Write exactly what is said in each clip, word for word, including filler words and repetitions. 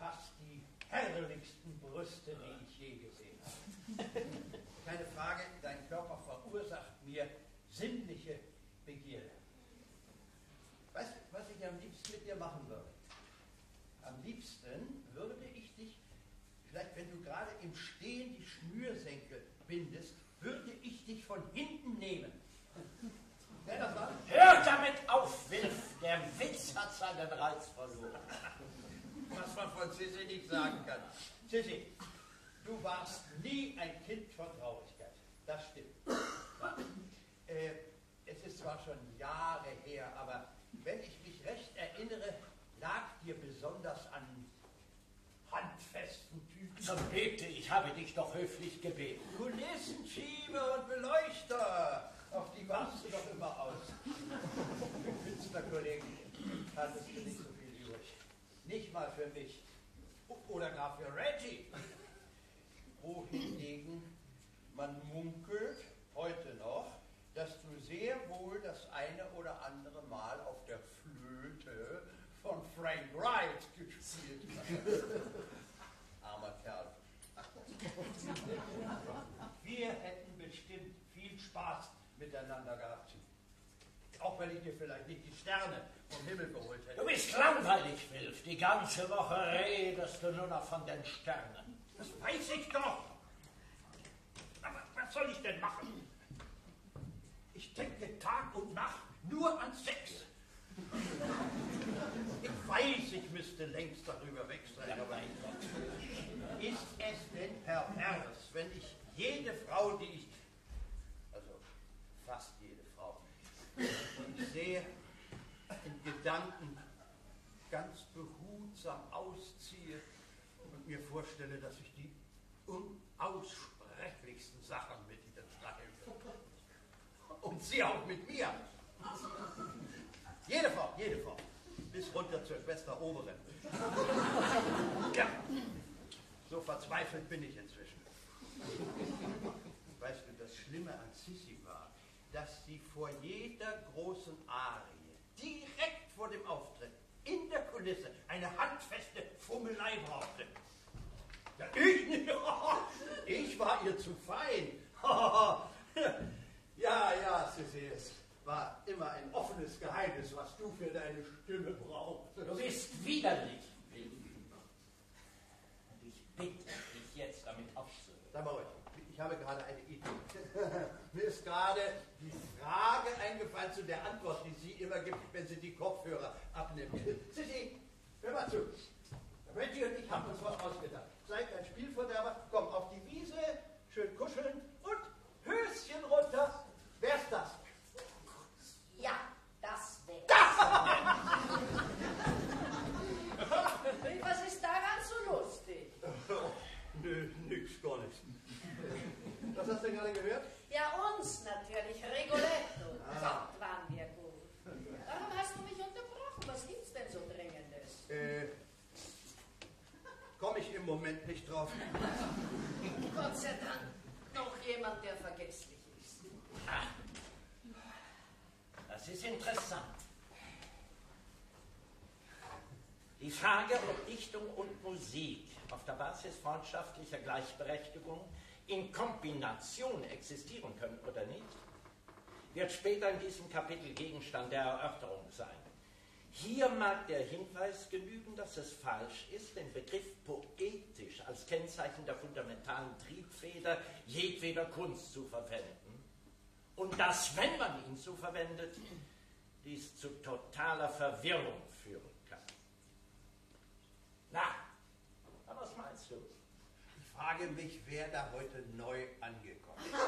fast die herrlichsten Brüste, die ich je gesehen habe. Keine Frage, dein Körper verursacht mir sinnliche Begierde. Weißt du, was ich am liebsten mit dir machen würde? Am liebsten würde ich dich, vielleicht wenn du gerade im Stehen die Schnürsenkel bindest, würde ich dich von hinten nehmen. Wer das war? Hör damit auf, Wilf! Der Witz hat seinen Reiz verloren. Was man von Sissi nicht sagen kann. Sissi, du warst nie ein Kind von Traurigkeit. Das stimmt. Ja. Äh, es ist zwar schon Jahre her, aber wenn ich mich recht erinnere, lag dir besonders an handfesten Typen. Zum Bete, ich habe dich doch höflich gebeten. Kulissenschieber und Beleuchter, auf die warst du doch immer aus. Für Künstlerkollegen hattest du nicht so viel übrig. Nicht mal für mich. Oder gar für Reggie. Wohingegen man munkelt, heute noch, dass du sehr wohl das eine oder andere Mal auf der Flöte von Frank Wright gespielt hast. Armer Kerl. Wir hätten bestimmt viel Spaß miteinander gehabt. Auch wenn ich dir vielleicht nicht die Sterne vom Himmel geholt hätte. Du bist langweilig, Wilf. Die ganze Woche redest du nur noch von den Sternen. Das weiß ich doch. Aber was soll ich denn machen? Ich denke Tag und Nacht nur an Sex. Ich weiß, ich müsste längst darüber weg sein, Ja, aber mein Gott. ist es denn pervers, wenn ich jede Frau, die ich, also fast jede Frau, die ich sehe, in Gedanken ganz behutsam ausziehe und mir vorstelle, dass ich die unaussprechlichsten Sachen mit ihr treibe. Und sie auch mit mir. Jede Frau, jede Frau. Bis runter zur Schwester Oberen. Ja, so verzweifelt bin ich inzwischen. Weißt du, das Schlimme an Sissi war, dass sie vor jeder großen Arie, direkt vor dem Auftritt, in der Kulisse, eine handfeste Fummelei brauchte. Ja, ich, ich war ihr zu fein. Ja, ja, Sissi, es war immer ein offenes Geheimnis, was du für deine Stimme brauchst. Du bist widerlich, Wilf. Und ich bitte dich jetzt damit aufzuhören. Sag mal ruhig, ich habe gerade eine Idee. Mir ist gerade die Frage eingefallen zu der Antwort, die sie immer gibt, wenn sie die Kopfhörer abnimmt. Sissi, hör mal zu. Reggie und ich haben uns was ausgedacht. Seid ein Spielverderber, komm auf die Wiese, schön kuscheln und Höschen runter. Wer ist das? Ja, das wäre. Was ist daran so lustig? Oh, nö, nix, gar nichts. Was hast du gerade gehört? Ja, uns natürlich, Rigoletto. Ah. Gott, waren wir gut. Warum hast du mich unterbrochen? Was gibt's denn so Dringendes? Äh, komme ich im Moment nicht drauf. Gott sei Dank, noch jemand, der vergesslich ist. Ah, das ist interessant. Die Frage, ob Dichtung und Musik auf der Basis freundschaftlicher Gleichberechtigung in Kombination existieren können oder nicht, wird später in diesem Kapitel Gegenstand der Erörterung sein. Hier mag der Hinweis genügen, dass es falsch ist, den Begriff poetisch als Kennzeichen der fundamentalen Triebfeder jedweder Kunst zu verwenden. Und dass, wenn man ihn so verwendet, dies zu totaler Verwirrung führen kann. Na, aber was meinst du? Ich frage mich, wer da heute neu angekommen ist.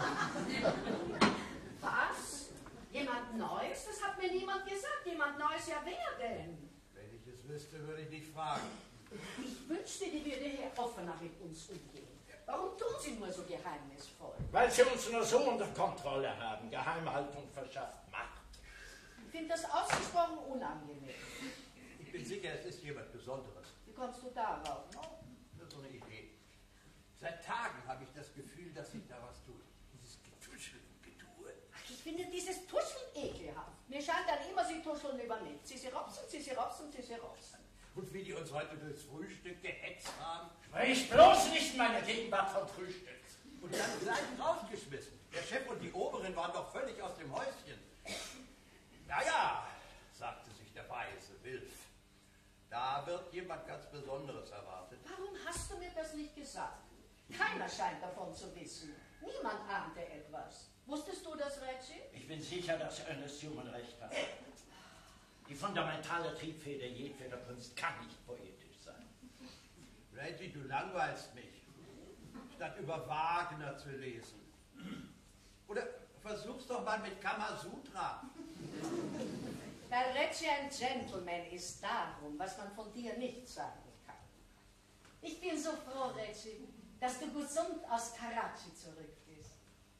Was? Jemand Neues? Das hat mir niemand gesagt. Jemand Neues, ja wer denn? Wenn ich es wüsste, würde ich nicht fragen. Ich wünschte, die würde hier offener mit uns umgehen. Warum tun Sie nur so geheimnisvoll? Weil sie uns nur so unter Kontrolle haben. Geheimhaltung verschafft Macht. Ich finde das ausgesprochen unangenehm. Ich bin sicher, es ist jemand Besonderes. Wie kommst du darauf? Oh, das ist so eine Idee. Seit Tagen habe ich das Gefühl, dass sich da was tut. Dieses Getuschel und Getue. Ach, ich finde dieses Tuscheln ekelhaft. Mir scheint dann immer, Sie tuscheln über nichts. Sie, sie robsen, Sie, sie robsen, Sie, sie robsen. Und wie die uns heute durchs Frühstück gehetzt haben. Sprich bloß nicht in meiner Gegenwart vom Frühstück. Und dann gleich rausgeschmissen. Der Chef und die Oberin waren doch völlig aus dem Häuschen. Naja, sagte sich der weise Wilf. Da wird jemand ganz Besonderes erwartet. Warum hast du mir das nicht gesagt? Keiner scheint davon zu wissen. Niemand ahnte etwas. Wusstest du das, Reggie? Ich bin sicher, dass Ernest Schumann recht hat. Die fundamentale Triebfeder jedweder Kunst kann nicht poetisch sein. Reggie, du langweilst mich, statt über Wagner zu lesen. Oder versuch's doch mal mit Kamasutra. Weil Reggie ein Gentleman ist darum, was man von dir nicht sagen kann. Ich bin so froh, Reggie, dass du gesund aus Karachi zurück bist.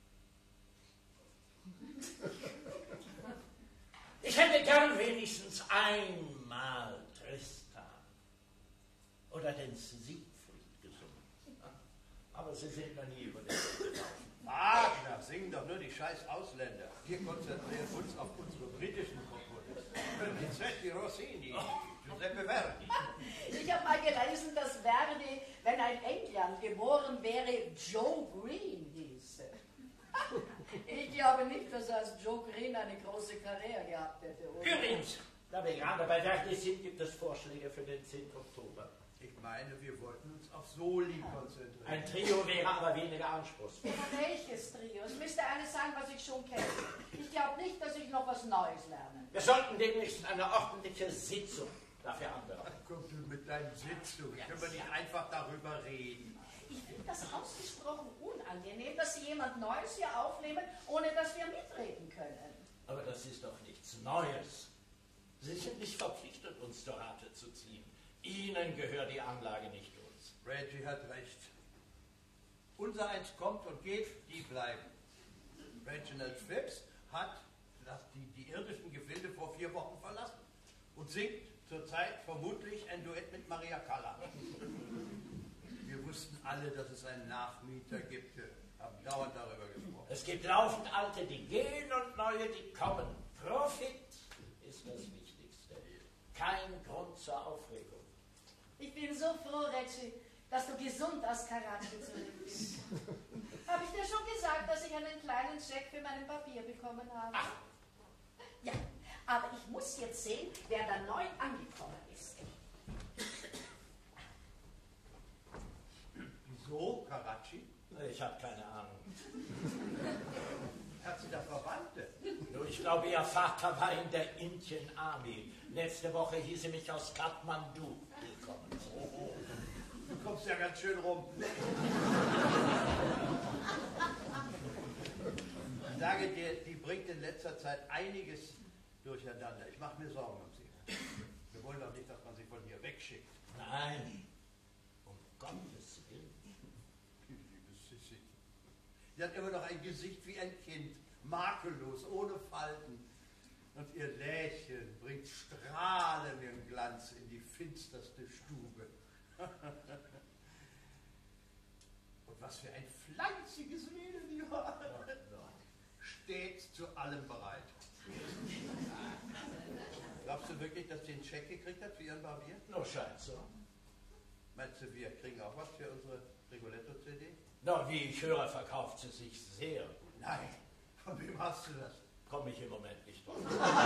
Ich hätte gern wenigstens einmal Tristan oder den Siegfried gesungen. Aber sie sind noch nie über den Weg gelaufen. Wagner, singen doch nur die scheiß Ausländer. Wir konzentrieren uns auf unsere britischen Komponisten. Donizetti, Rossini, Giuseppe Verdi. Ich habe mal gelesen, dass Verdi, wenn ein England geboren wäre, Joe Green hieße. Ich glaube nicht, dass er als Joe Green eine große Karriere gehabt hätte. Oder? Übrigens, da wir gerade bei Verdi sind, gibt es Vorschläge für den zehnten Oktober. Ich meine, wir wollten uns auf Soli konzentrieren. Ein Trio wäre aber weniger anspruchsvoll. Ja, welches Trio? Es müsste eines sein, was ich schon kenne. Ich glaube nicht, dass ich noch was Neues lerne. Wir sollten demnächst eine ordentliche Sitzung dafür anberaumen. Komm du mit deinen Sitzungen. Können wir nicht einfach darüber reden? Ich finde das ausgesprochen unangenehm, dass Sie jemand Neues hier aufnehmen, ohne dass wir mitreden können. Aber das ist doch nichts Neues. Sie sind nicht verpflichtet, uns zur Rate zu ziehen. Ihnen gehört die Anlage nicht uns. Reggie hat recht. Unser Eins kommt und geht, die bleiben. Reginald Phipps hat das, die, die irdischen Gefilde vor vier Wochen verlassen und singt zurzeit vermutlich ein Duett mit Maria Callas. Wir wussten alle, dass es einen Nachmieter gibt, wir haben dauernd darüber gesprochen. Es gibt laufend Alte, die gehen und Neue, die kommen. Profit ist das Wichtigste. Kein Grund zur Aufregung. Ich bin so froh, Reggie, dass du gesund aus Karachi zurück bist. Habe ich dir schon gesagt, dass ich einen kleinen Scheck für mein Papier bekommen habe? Ach. Ja, aber ich muss jetzt sehen, wer da neu angekommen ist. Wieso Karachi? Ich habe keine Ahnung. Hat sie da Verwandte? Nur ich glaube, ihr Vater war in der Indian Army. Letzte Woche hieß er mich aus Kathmandu willkommen. Oh, oh. Du kommst ja ganz schön rum. Ich sage dir, die bringt in letzter Zeit einiges durcheinander. Ich mache mir Sorgen um sie. Wir wollen doch nicht, dass man sie von hier wegschickt. Nein, um Gottes Willen. Liebe Sissi. Sie hat immer noch ein Gesicht wie ein Kind, makellos, ohne Falten. Und ihr Lächeln bringt strahlenden Glanz in die finsterste Stube. Und was für ein fleißiges Mädel die war. Stets zu allem bereit. Glaubst du wirklich, dass sie einen Scheck gekriegt hat für ihren Barbier? No, scheint so. Meinst du, wir kriegen auch was für unsere Rigoletto-C D? Na, wie ich höre, verkauft sie sich sehr gut. Nein. Von wem hast du das? Komme ich im Moment nicht drauf.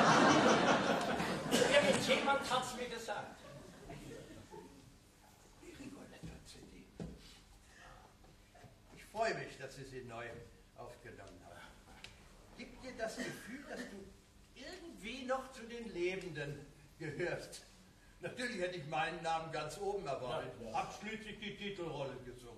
Irgendjemand hat es mir gesagt. Die Rigoletto-C D. Ich freue mich, dass Sie sie neu aufgenommen haben. Gibt dir das Gefühl, dass du irgendwie noch zu den Lebenden gehörst? Natürlich hätte ich meinen Namen ganz oben erwartet. Ja, ja. Hab schließlich die Titelrolle gesungen.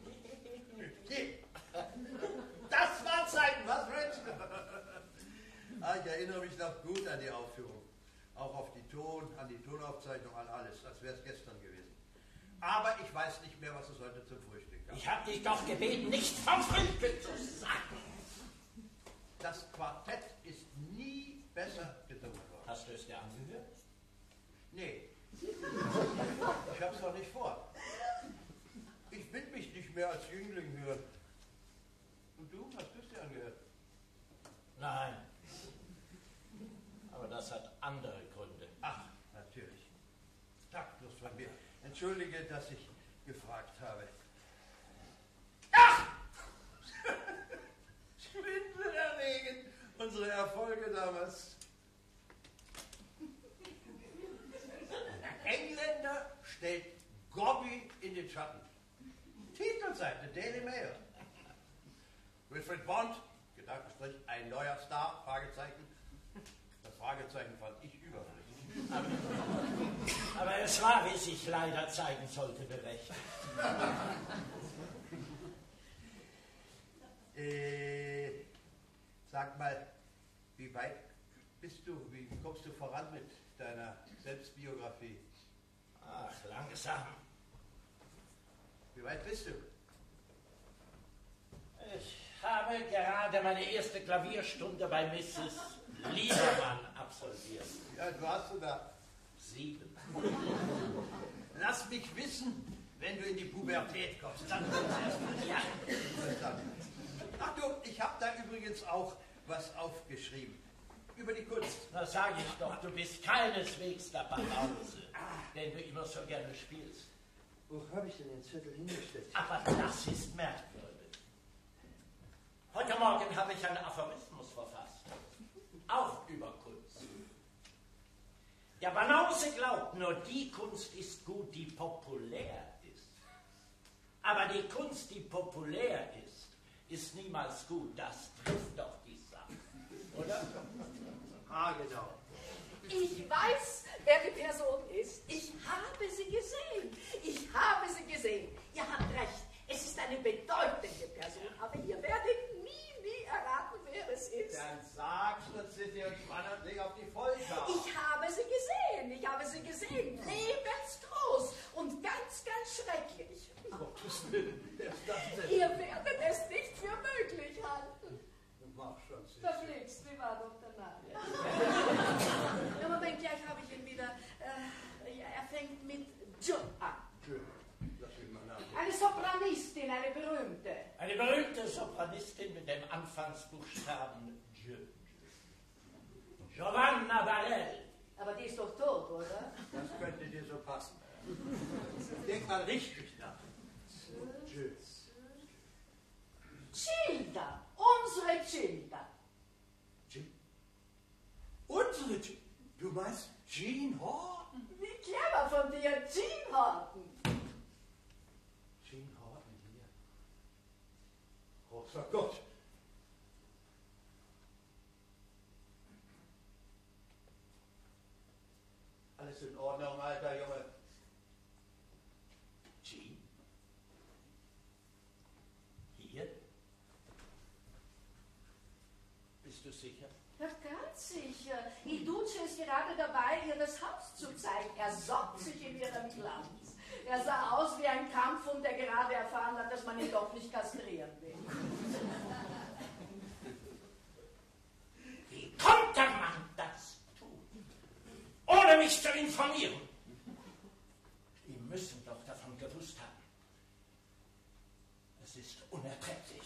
Das war Zeiten, was, Rich? Ah, ich erinnere mich noch gut an die Aufführung. Auch auf die Ton, an die Tonaufzeichnung, an alles, als wäre es gestern gewesen. Aber ich weiß nicht mehr, was es heute zum Frühstück gab. Ich habe dich doch gebeten, nicht vom Frühstück zu sagen. Das Quartett ist nie besser gesungen worden. Hast du es dir angehört? Nee. Ich hab's doch nicht vor. Ich will mich nicht mehr als Jüngling hören. Und du? Hast du es dir angehört? Nein. Aber das hat andere Gründe. Ach, natürlich. Taktlos von mir. Entschuldige, dass ich gefragt habe. Ach! Schwindelerregend, unsere Erfolge damals. Engländer stellt Gobby in den Schatten. Titelseite, Daily Mail. Wilfred Bond, Gedankenstrich, ein neuer Star, Fragezeichen. Das Fragezeichen fand ich überflüssig. Aber, aber es war, wie sich leider zeigen sollte, berechtigt. äh, sag mal, wie weit bist du, wie kommst du voran mit deiner Selbstbiografie? Ach, langsam. Wie weit bist du? Ich habe gerade meine erste Klavierstunde bei Misses Liebermann absolviert. Wie alt warst du da? Sieben. Lass mich wissen, wenn du in die Pubertät kommst. Dann wird's erst mal. Ja. Verstanden. Ach du, ich habe da übrigens auch was aufgeschrieben. Über die Kunst. Da sage ich doch, du bist keineswegs der Banause, den du immer so gerne spielst. Wo habe ich denn den Zettel hingestellt? Aber das ist merkwürdig. Heute Morgen habe ich einen Aphorismus verfasst. Auch über Kunst. Der Banause glaubt, nur die Kunst ist gut, die populär ist. Aber die Kunst, die populär ist, ist niemals gut. Das trifft doch die Sache. Oder? Ah, genau. Ich weiß, wer die Person ist. Ich habe sie gesehen. Ich habe sie gesehen. Ihr habt recht. Es ist eine bedeutende Person. Aber ihr werdet nie, nie erraten, wer es ist. Dann sag's uns, City, und spann dich auf die Folter. Ich habe sie gesehen. Ich habe sie gesehen. Lebensgroß und ganz, ganz schrecklich. Gottes Willen, wer ist das denn? Ihr werdet es nicht für möglich halten. Mach schon, City. Verflixt, wie war doch der Name? Ja, Moment, gleich habe ich ihn wieder. Äh, ja, er fängt mit J an. Lass mich mal nach. Eine Sopranistin, eine berühmte. Eine berühmte Sopranistin mit dem Anfangsbuchstaben J. Giovanna Barell. Aber die ist doch tot, oder? Das könnte dir so passen. Denk mal richtig nach. Gilda, unsere Gilda. Jean? Unsere Jean? Du meinst Jean Horton? Wie clever von dir, Jean Horton. Jean Horton hier. Großer Gott. Alles in Ordnung, alter Junge. Jean? Hier? Bist du sicher? Ja, ganz sicher. Il Duce ist gerade dabei, ihr das Haus zu zeigen. Er sockt sich in ihrem Glanz. Er sah aus wie ein Kampfhund, der gerade erfahren hat, dass man ihn doch nicht kastrieren will. Wie konnte man das tun, ohne mich zu informieren? Die müssen doch davon gewusst haben. Es ist unerträglich.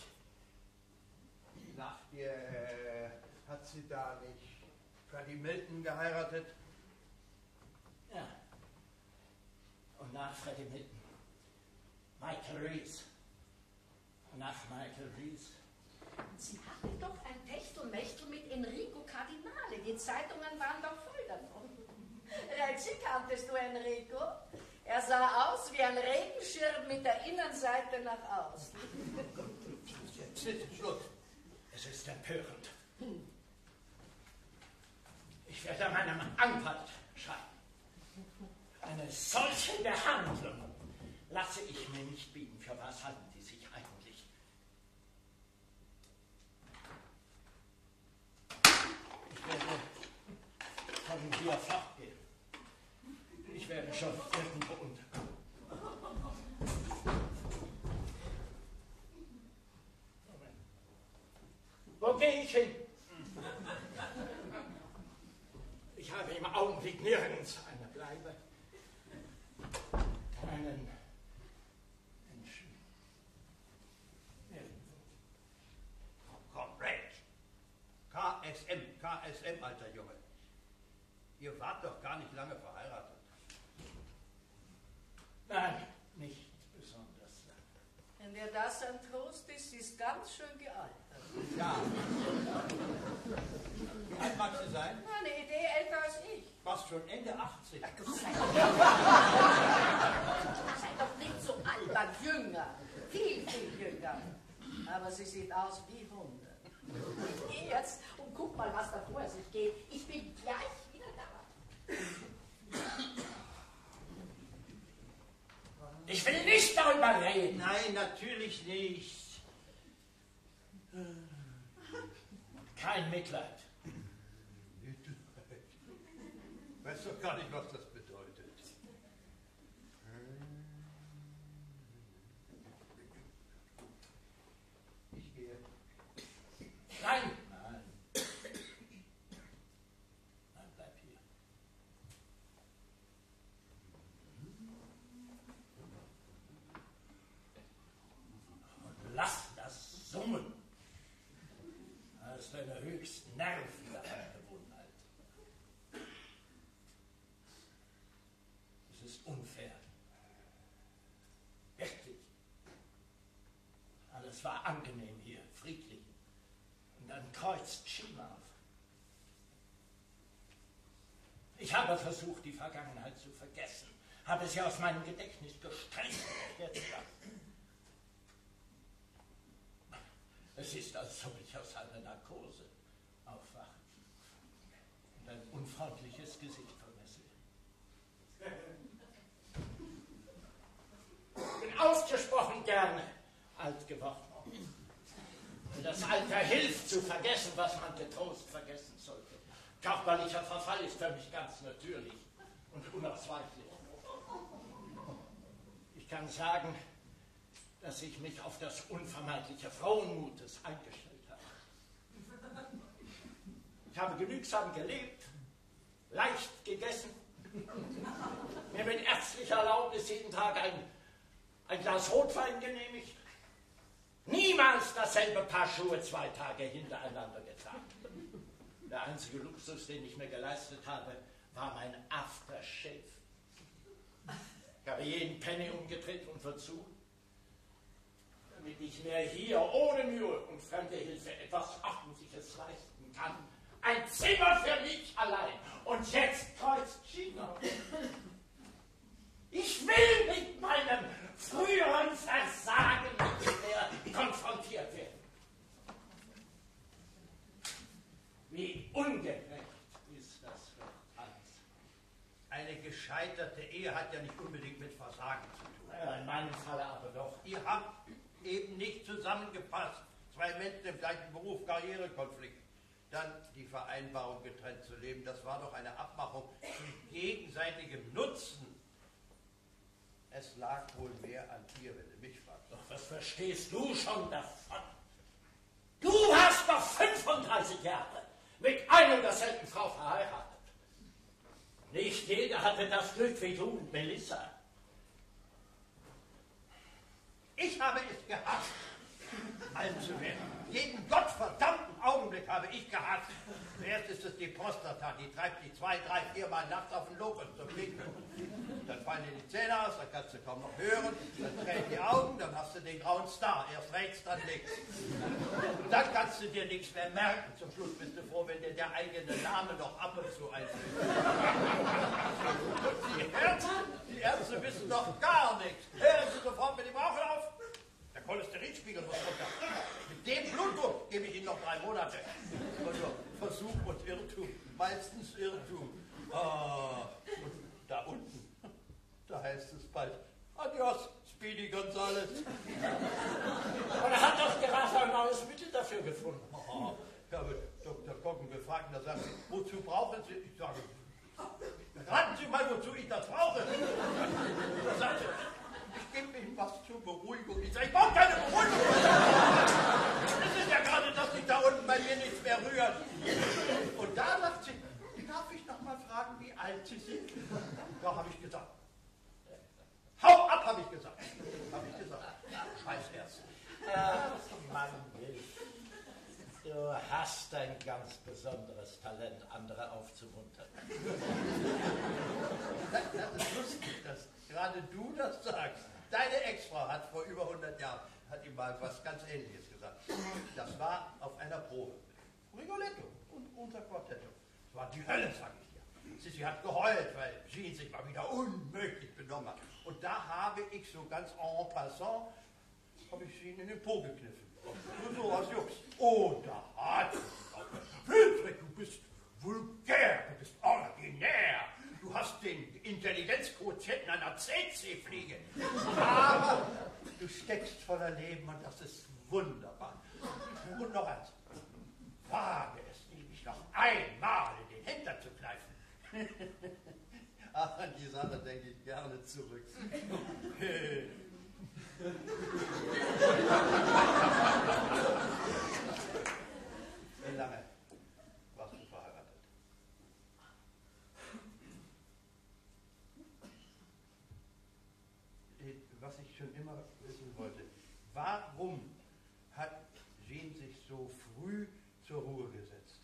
Nach dir äh, hat sie da nicht Freddie Milton geheiratet? Ja. Und nach Freddie Milton Michael Rees. Und nach Michael Rees. Sie hatte doch ein Techtelmechtel mit Enrico Cardinale. Die Zeitungen waren doch voll davon. Reggie, kanntest du Enrico? Er sah aus wie ein Regenschirm mit der Innenseite nach außen. Jetzt ist Schluss. Es ist empörend. Ich werde meinem Anwalt schreiben. Eine solche Behandlung lasse ich mir nicht bieten. Für was halten die sich eigentlich? Ich werde von hier fortgehen. Ich werde schon irgendwo unterkommen. Wo gehe ich hin? Ich habe im Augenblick nirgends eine Bleibe. Keinen Menschen. Nirgendwo. Komm, Red. K S M, K S M, alter Junge. Ihr wart doch gar nicht lange verheiratet. das ein Trost ist, sie ist ganz schön gealtert. Ja. Wie alt mag sie sein? Eine Idee älter als ich. Was, schon Ende achtzig? Sei doch nicht so albern, jünger. Viel, viel jünger. Aber sie sieht aus wie hundert. Ich gehe jetzt und guck mal, was da vor sich geht. Ich bin gleich wieder da. Ich will nicht darüber reden. Nein, natürlich nicht. Kein Mitleid. Mitleid. Ich weiß doch gar nicht, was das bedeutet. Ich gehe. Nein. Nein. Nein, bleib hier. Und lass das summen. Das ist eine höchst nervige Angewohnheit. Es ist unfair. Wirklich. Alles war angenehm hier, friedlich. Und dann kreuzt China auf. Ich habe versucht, die Vergangenheit zu vergessen, habe sie aus meinem Gedächtnis gestrichen. Jetzt das. Es ist, als ob ich aus einer Narkose aufwache und ein unfreundliches Gesicht vermesse. Ich bin ausgesprochen gerne alt geworden. Und das Alter hilft zu vergessen, was man getrost vergessen sollte. Körperlicher Verfall ist für mich ganz natürlich und unausweichlich. Ich kann sagen, dass ich mich auf das Unvermeidliche Frauenmutes eingestellt habe. Ich habe genügsam gelebt, leicht gegessen, mir mit ärztlicher Erlaubnis jeden Tag ein, ein Glas Rotwein genehmigt, niemals dasselbe Paar Schuhe zwei Tage hintereinander getragen. Der einzige Luxus, den ich mir geleistet habe, war mein Aftershave. Ich habe jeden Penny umgedreht und wozu? Damit ich mir hier ohne Mühe und fremde Hilfe etwas Ordentliches leisten kann. Ein Zimmer für mich allein. Und jetzt kreuzt China. Ich will mit meinem früheren Versagen nicht mehr konfrontiert werden. Wie ungerecht ist das für alles. Eine gescheiterte Ehe hat ja nicht unbedingt mit Versagen zu tun. Ja, in meinem Falle aber doch. Ihr habt eben nicht zusammengepasst. Zwei Menschen im gleichen Beruf, Karrierekonflikt. Dann die Vereinbarung, getrennt zu leben. Das war doch eine Abmachung zu gegenseitigem Nutzen. Es lag wohl mehr an dir, wenn du mich fragst. Doch was verstehst du schon davon? Du hast doch fünfunddreißig Jahre mit einer und derselben Frau verheiratet. Nicht jeder hatte das Glück wie du und Melissa. Ich habe es gehasst, alt zu werden. Jeden gottverdammten Augenblick habe ich gehasst. Zuerst ist es die Prostata, die treibt dich zwei, drei, viermal nachts auf den Locus zum Pinkeln. Dann fallen dir die Zähne aus, dann kannst du kaum noch hören, dann tränen die Augen, dann hast du den grauen Star, erst rechts, dann links. Und dann kannst du dir nichts mehr merken. Zum Schluss bist du froh, wenn dir der eigene Name noch ab und zu einfällt. Die Ärzte, die Ärzte wissen doch gar nichts. Hören Sie sofort mit dem Rauchen auf. Der Cholesterinspiegel muss runter. Mit dem Blutdruck gebe ich Ihnen noch drei Monate. Also Versuch und Irrtum, meistens Irrtum. Ah, und da unten, da heißt es bald Adios, Speedy Gonzales. Aber er hat doch gerade ein neues Mittel dafür gefunden. Oh, ich habe Doktor Kocken gefragt und da sagt sie, wozu brauchen Sie? Ich sage, raten Sie mal, wozu ich das brauche. Da sagt sie, ich gebe Ihnen was zur Beruhigung. Ich sage, ich brauche keine Beruhigung. Es ist ja gerade, dass sich da unten bei mir nichts mehr rührt. Und da sagt sie, darf ich noch mal fragen, wie alt Sie sind? Da habe ich gesagt, hau ab, habe ich gesagt. Habe ich gesagt, scheiß erst. Ach, Mann, du hast ein ganz besonderes Talent, andere aufzumuntern. Das, das ist lustig, dass gerade du das sagst. Deine Ex-Frau hat vor über hundert Jahren hat ihm mal was ganz Ähnliches gesagt. Das war auf einer Probe. Rigoletto und unser Quartetto. Das war die Hölle, sag ich dir. Sissi hat geheult, weil Jean sich mal wieder unmöglich benommen hat. Und da habe ich so ganz en passant, habe ich Jean in den Po gekniffen. Nur so aus Jux. Oh, da hat sie Wilfried, du bist vulgär, du bist originär. Du hast den Intelligenzquotienten einer C C-Fliege. Aber du steckst voller Leben und das ist wunderbar. Und noch eins. Wage es nicht, mich noch einmal in den Hintern zu kneifen. Ach, an die Sache denke ich gerne zurück. Wie lange warst du verheiratet? Was ich schon immer wissen wollte, warum hat Jean sich so früh zur Ruhe gesetzt?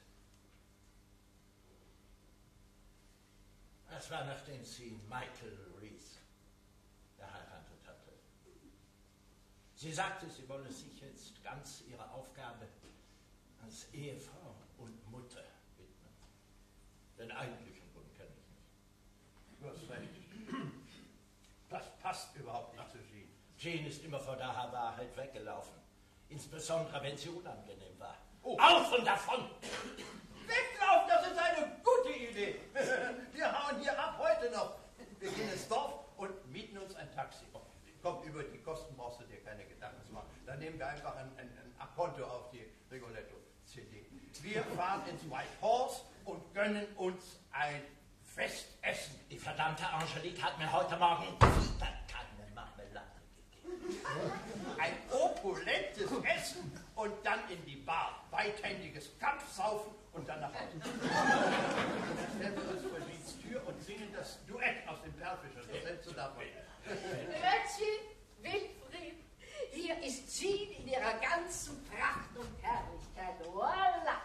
Das war, nachdem sie Michael Reese geheiratet hatte. Sie sagte, sie wolle sich jetzt ganz ihrer Aufgabe als Ehefrau und Mutter widmen. Den eigentlichen Grund kenne ich nicht. Du hast recht. Das passt überhaupt nicht zu Jean. Jean ist immer vor der Wahrheit weggelaufen. Insbesondere, wenn sie unangenehm war. Oh. Auf und davon! Weglaufen, das ist eine gute Idee. Wir hauen hier ab heute noch. Wir gehen ins Dorf und mieten uns ein Taxi. Komm, über die Kosten brauchst du dir keine Gedanken zu machen. Dann nehmen wir einfach ein, ein, ein Akonto auf die Rigoletto-C D. Wir fahren ins White Horse und gönnen uns ein Festessen. Die verdammte Angelique hat mir heute Morgen wieder keine Marmelade gegeben. Ein opulentes Essen und dann in die Bar. Beidhändiges Kampfsaufen und dann nach Hause. Dann stellen wir uns vor Jeans Tür und singen das Duett aus dem Perlfischer. Was hältst du davon? Grüezi, Wilfried, hier ist Jean in ihrer ganzen Pracht und Herrlichkeit. Voila!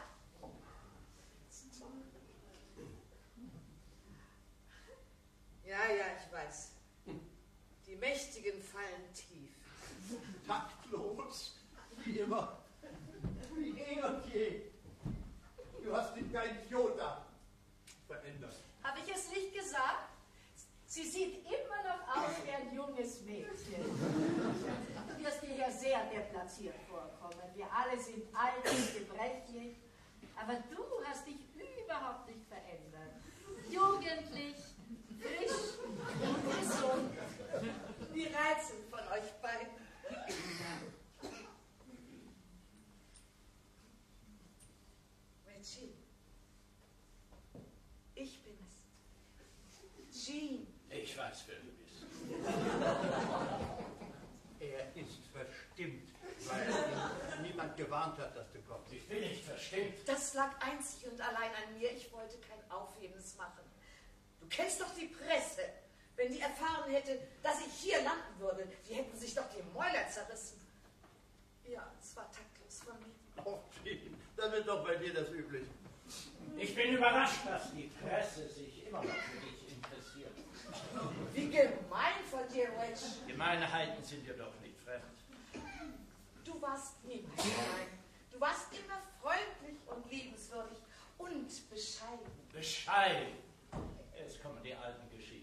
Ja, ja, ich weiß. Die Mächtigen fallen tief. Taktlos, wie immer, wie eh und je. Du hast dich kein Jota verändert. Habe ich es nicht gesagt? Sie sieht immer noch aus wie ein junges Mädchen. Du wirst dir ja sehr deplatziert vorkommen. Wir alle sind alt und gebrechlich. Aber du hast dich überhaupt nicht verändert. Jugendlich, frisch und gesund. Wie reizend von euch beiden. Regine. Ich bin es. Jean. Ich weiß, wer du bist. Er ist verstimmt, weil ihn niemand gewarnt hat, dass du kommst. Ich bin nicht verstimmt. Das lag einzig und allein an mir. Ich wollte kein Aufhebens machen. Du kennst doch die Presse. Wenn die erfahren hätte, dass ich hier landen würde, die hätten sich doch die Mäuler zerrissen. Ja, es war taktlos von mir. Oh, das ist doch bei dir das Übliche. Ich bin überrascht, dass die Presse sich immer noch für dich interessiert. Wie gemein von dir, Reg. Gemeinheiten sind dir doch nicht fremd. Du warst niemals gemein. Du warst immer freundlich und liebenswürdig und bescheiden. Bescheiden. Jetzt kommen die alten Geschichten.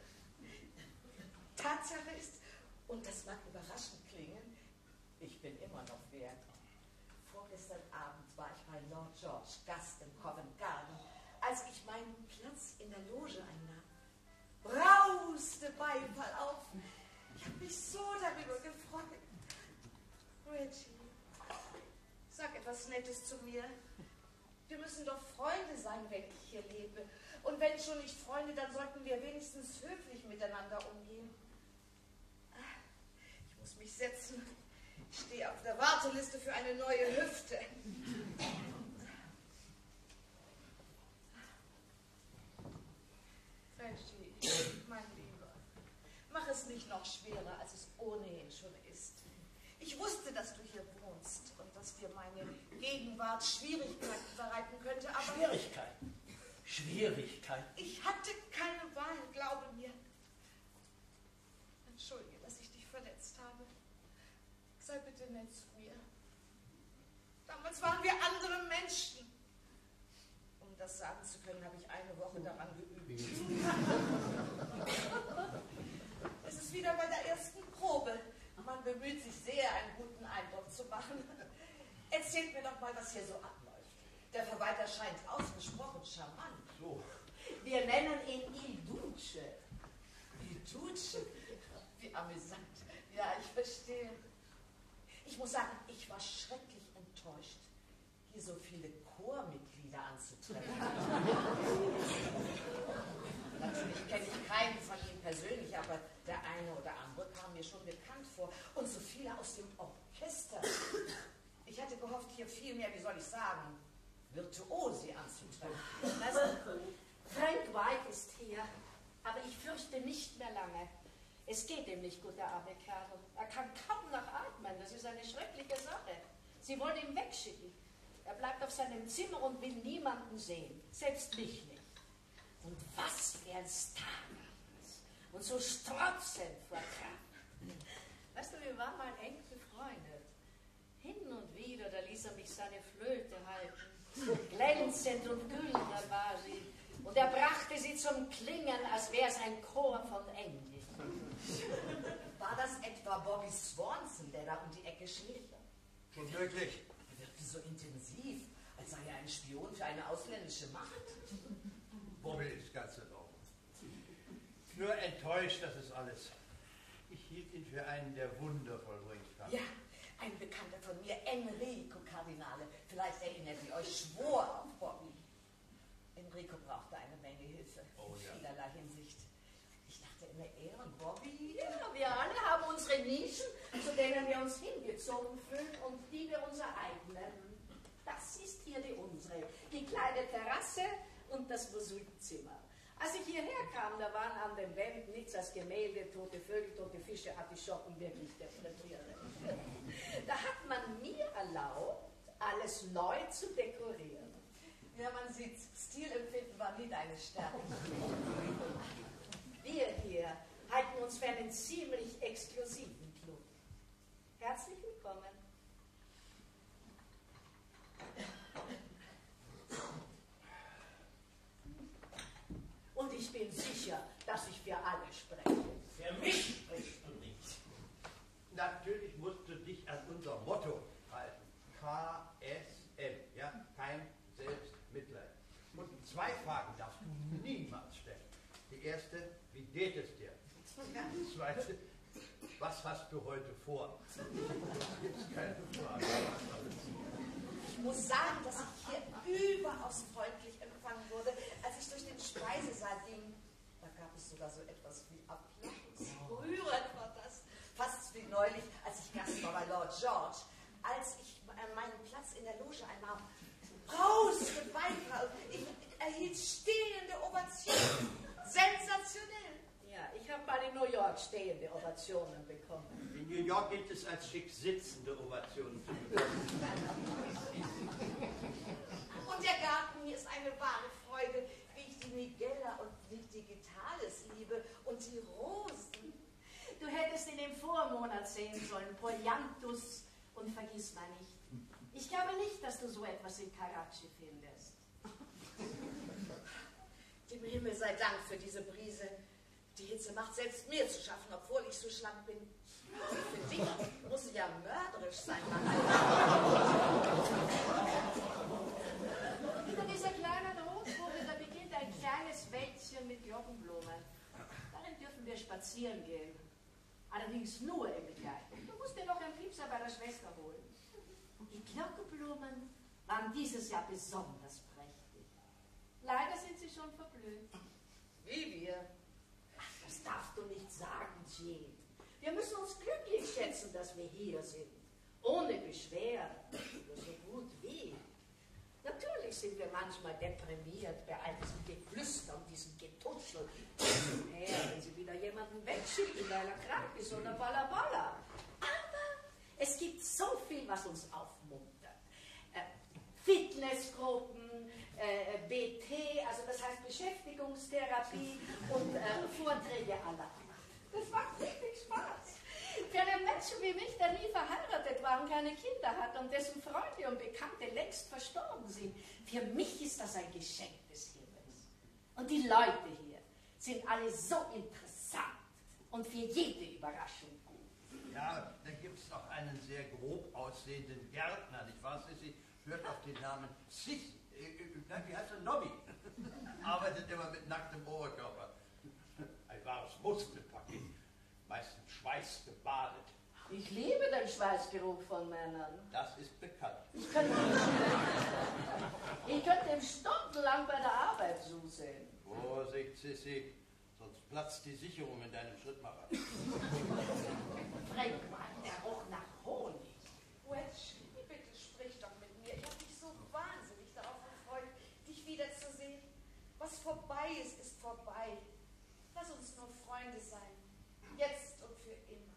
Tatsache ist, und das mag überraschend klingen, ich bin immer noch wert. Vorgestern Abend war ich bei Lord George Gast im Covent Garden. Als ich meinen Platz in der Loge einnahm, brauste Beifall auf. Ich habe mich so darüber gefreut. Reggie, sag etwas Nettes zu mir. Wir müssen doch Freunde sein, wenn ich hier lebe. Und wenn schon nicht Freunde, dann sollten wir wenigstens höflich miteinander umgehen. Ich muss mich setzen. Ich stehe auf der Warteliste für eine neue Hüfte. Reggie, mein Lieber, mach es nicht noch schwerer, als es ohnehin schon ist. Ich wusste, dass du hier wohnst und dass dir meine Gegenwart Schwierigkeiten bereiten könnte, aber... Schwierigkeiten? Schwierigkeiten? Ich hatte keine Wahl, glaube mir. Entschuldige, dass ich dich verletzt habe. sei bitte nett zu mir. Damals waren wir andere Menschen. Um das sagen zu können, habe ich eine Woche daran geübt. Es ist wieder bei der ersten Probe. Man bemüht sich sehr, einen guten Eindruck zu machen. Erzählt mir doch mal, was hier so abläuft. Der Verwalter scheint ausgesprochen charmant. So. Wir nennen ihn Il Duce. Il Duce? Wie amüsant. Ja, ich verstehe. Ich muss sagen, ich war schrecklich enttäuscht, hier so viele Chormitglieder anzutreffen. Natürlich kenne ich keinen von ihnen persönlich, aber der eine oder andere kam mir schon bekannt vor. Und so viele aus dem Orchester. Ich hatte gehofft, hier viel mehr, wie soll ich sagen, Virtuosi anzutreffen. Also, Frank White ist hier, aber ich fürchte nicht mehr lange. Es geht ihm nicht gut, der arme Kerl. Er kann kaum noch atmen, das ist eine schreckliche Sache. Sie wollen ihn wegschicken. Er bleibt auf seinem Zimmer und will niemanden sehen, selbst mich nicht. Und was für ein Star. Und so strotzend vor Kraft. Weißt du, wir waren mal eng befreundet. Hin und wieder, da ließ er mich seine Flöte halten. Glänzend und gülden war sie. Und er brachte sie zum Klingen, als wäre es ein Chor von Engeln. War das etwa Bobby Swanson, der da um die Ecke schläft? Schon möglich. Er wirkte so intensiv, als sei er ein Spion für eine ausländische Macht. Bobby ist ganz in Ordnung. Nur enttäuscht, das ist alles. Ich hielt ihn für einen, der Wunder vollbringen kann. Ja, ein Bekannter von mir, Enrico Cardinale. Vielleicht erinnert ihr euch, schwor auf Bobby. Enrico brauchte eine Menge Hilfe, Oh, in ja. vielerlei Hinsicht. Ich dachte immer, er und Bobby... Ja, wir alle haben unsere Nischen, zu denen wir uns hingezogen fühlen und die wir unser eigen nennen. Das ist hier die unsere. Die kleine Terrasse und das Musikzimmer. Als ich hierher kam, da waren an den Wänden nichts als Gemälde, tote Vögel, tote Fische, Artischocken, wirklich deprimierend. Da hat man mir erlaubt, alles neu zu dekorieren. Ja, man sieht, Stilempfinden war nie deine Stärke. Wir hier halten uns für einen ziemlich exklusiven Club. Herzlich willkommen. Und ich bin sicher, dass ich für alle spreche. Für mich sprichst du nicht. Natürlich musst du dich an unser Motto halten. K S M, ja? Kein Selbstmitleid. Und zwei Fragen darfst du niemals stellen. Die erste, wie geht es dir? Die zweite, was hast du heute vor? Das gibt keine Frage. Ich muss sagen, dass ich hier überaus freundlich empfangen wurde, als ich durch den Speisesaal ging. Da gab es sogar so etwas wie Applaus. Rührend war das. Fast wie neulich, als ich Gast war bei Lord George. Als ich äh, meinen Platz in der Loge einnahm, rausgeweint war. Ich erhielt stehende Ovationen. Sensationell. Ja, ich habe mal in New York stehende Ovationen bekommen. In New York gilt es als schick sitzende Ovationen zu bekommen. Und der Garten hier ist eine wahre Freude, wie ich die Nigella und die Digitales liebe und die Rosen. Du hättest ihn im Vormonat sehen sollen, Polyanthus und vergiss mal nicht. Ich glaube nicht, dass du so etwas in Karachi findest. Dem Himmel sei Dank für diese Brise. Die Hitze macht selbst mir zu schaffen, obwohl ich so schlank bin. Für dich muss sie ja mörderisch sein, Mann. Hinter dieser kleinen Rotbuche, da beginnt ein kleines Wäldchen mit Glockenblumen. Darin dürfen wir spazieren gehen. Allerdings nur im Kleinen. Du musst dir noch ein Piepser bei der Schwester holen. Und die Glockenblumen waren dieses Jahr besonders prächtig. Leider sind sie schon verblüht. Wie wir. Ach, das darfst du nicht sagen, Jean. Wir müssen uns glücklich schätzen, dass wir hier sind. Ohne Beschwerden. Oder so gut wie. Natürlich sind wir manchmal deprimiert bei all diesem Geflüster und diesem Getutschel. Her, wenn sie wieder jemanden wegschicken, weil er krank ist oder balla balla. Aber es gibt so viel, was uns aufmuntert. Äh, Fitnessgruppen, äh, B T, also das heißt Beschäftigungstherapie und äh, Vorträge aller Art. Das macht richtig Spaß. Für einen Menschen wie wie mich, der nie verheiratet war und keine Kinder hat und dessen Freunde und Bekannte längst verstorben sind. Für mich ist das ein Geschenk des Himmels. Und die Leute hier sind alle so interessant und für jede Überraschung gut. Ja, da gibt es noch einen sehr grob aussehenden Gärtner, nicht wahr? Sie hört auf den Namen Sissi. Äh, äh, wie heißt er? Nobby. Arbeitet immer mit nacktem Oberkörper. Ein wahres Muskelpaket. Meistens schweißgebadet. Ich liebe den Schweißgeruch von Männern. Das ist bekannt. Ich könnte, ich könnte ihm stundenlang bei der Arbeit zusehen. Vorsicht, Sissi, sonst platzt die Sicherung in deinem Schrittmacher. Fremdmann, der roch nach Honig. Wedge, bitte sprich doch mit mir. Ich habe mich so wahnsinnig darauf gefreut, dich wiederzusehen. Was vorbei ist, ist vorbei. Lass uns nur Freunde sein. Jetzt und für immer.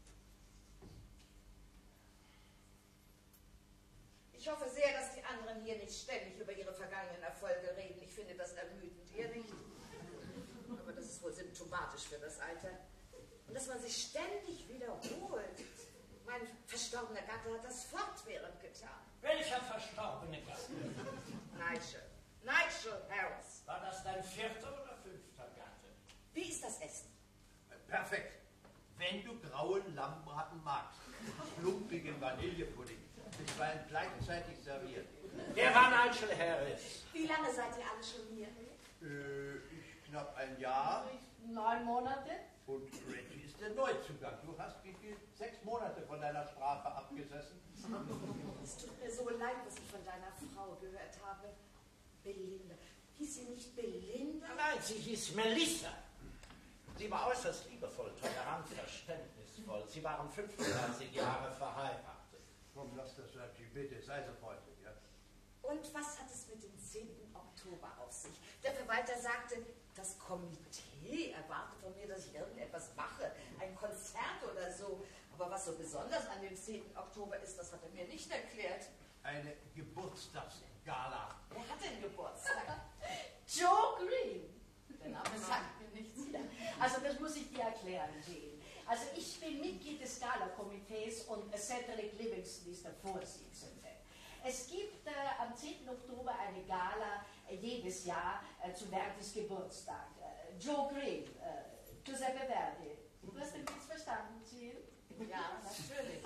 Ich hoffe sehr, dass die anderen hier nicht ständig über ihre vergangenen Erfolge reden. Ich finde das ermüdend. Ihr nicht? Aber das ist wohl symptomatisch für das Alter. Und dass man sich ständig wiederholt. Mein verstorbener Gatte hat das fortwährend getan. Welcher verstorbene Gatte? Nigel. Nigel Harris. War das dein vierter oder fünfter Gatte? Wie ist das Essen? Perfekt. Wenn du grauen Lammbraten magst, klumpigen Vanillepudding, bisweilen gleichzeitig serviert. Wer war Nigel Harris? Wie lange seid ihr alle schon hier? Äh, ich knapp ein Jahr Neun Monate? und Reggie ist der Neuzugang. Du hast wie viel? Sechs Monate von deiner Strafe abgesessen? Es tut mir so leid, was ich von deiner Frau gehört habe. Belinda. Hieß sie nicht Belinda? Nein, sie hieß Melissa. Sie war äußerst liebevoll, tolerant, verständnisvoll. Sie waren fünfunddreißig Jahre verheiratet. Komm, lass das, Reggie, bitte, sei so freundlich, ja? Und was hat es mit dem zehnten Oktober auf sich? Der Verwalter sagte, das Komitee erwartet von mir, dass ich irgendetwas mache, ein Konzert oder so. Aber was so besonders an dem zehnten Oktober ist, das hat er mir nicht erklärt. Eine Geburtstagsgala. Wer hat denn Geburtstag? Joe Green. Der Name sagt mir nichts. Also das muss ich dir erklären, Jane. Also ich bin Mitglied des Gala-Komitees und Cedric Livingston ist der Vorsitzende. Es gibt äh, am zehnten Oktober eine Gala äh, jedes Jahr äh, zu Verdis Geburtstag. Äh, Joe Green, äh, Giuseppe Verdi. Du hast den Witz verstanden, Jill? Ja, natürlich.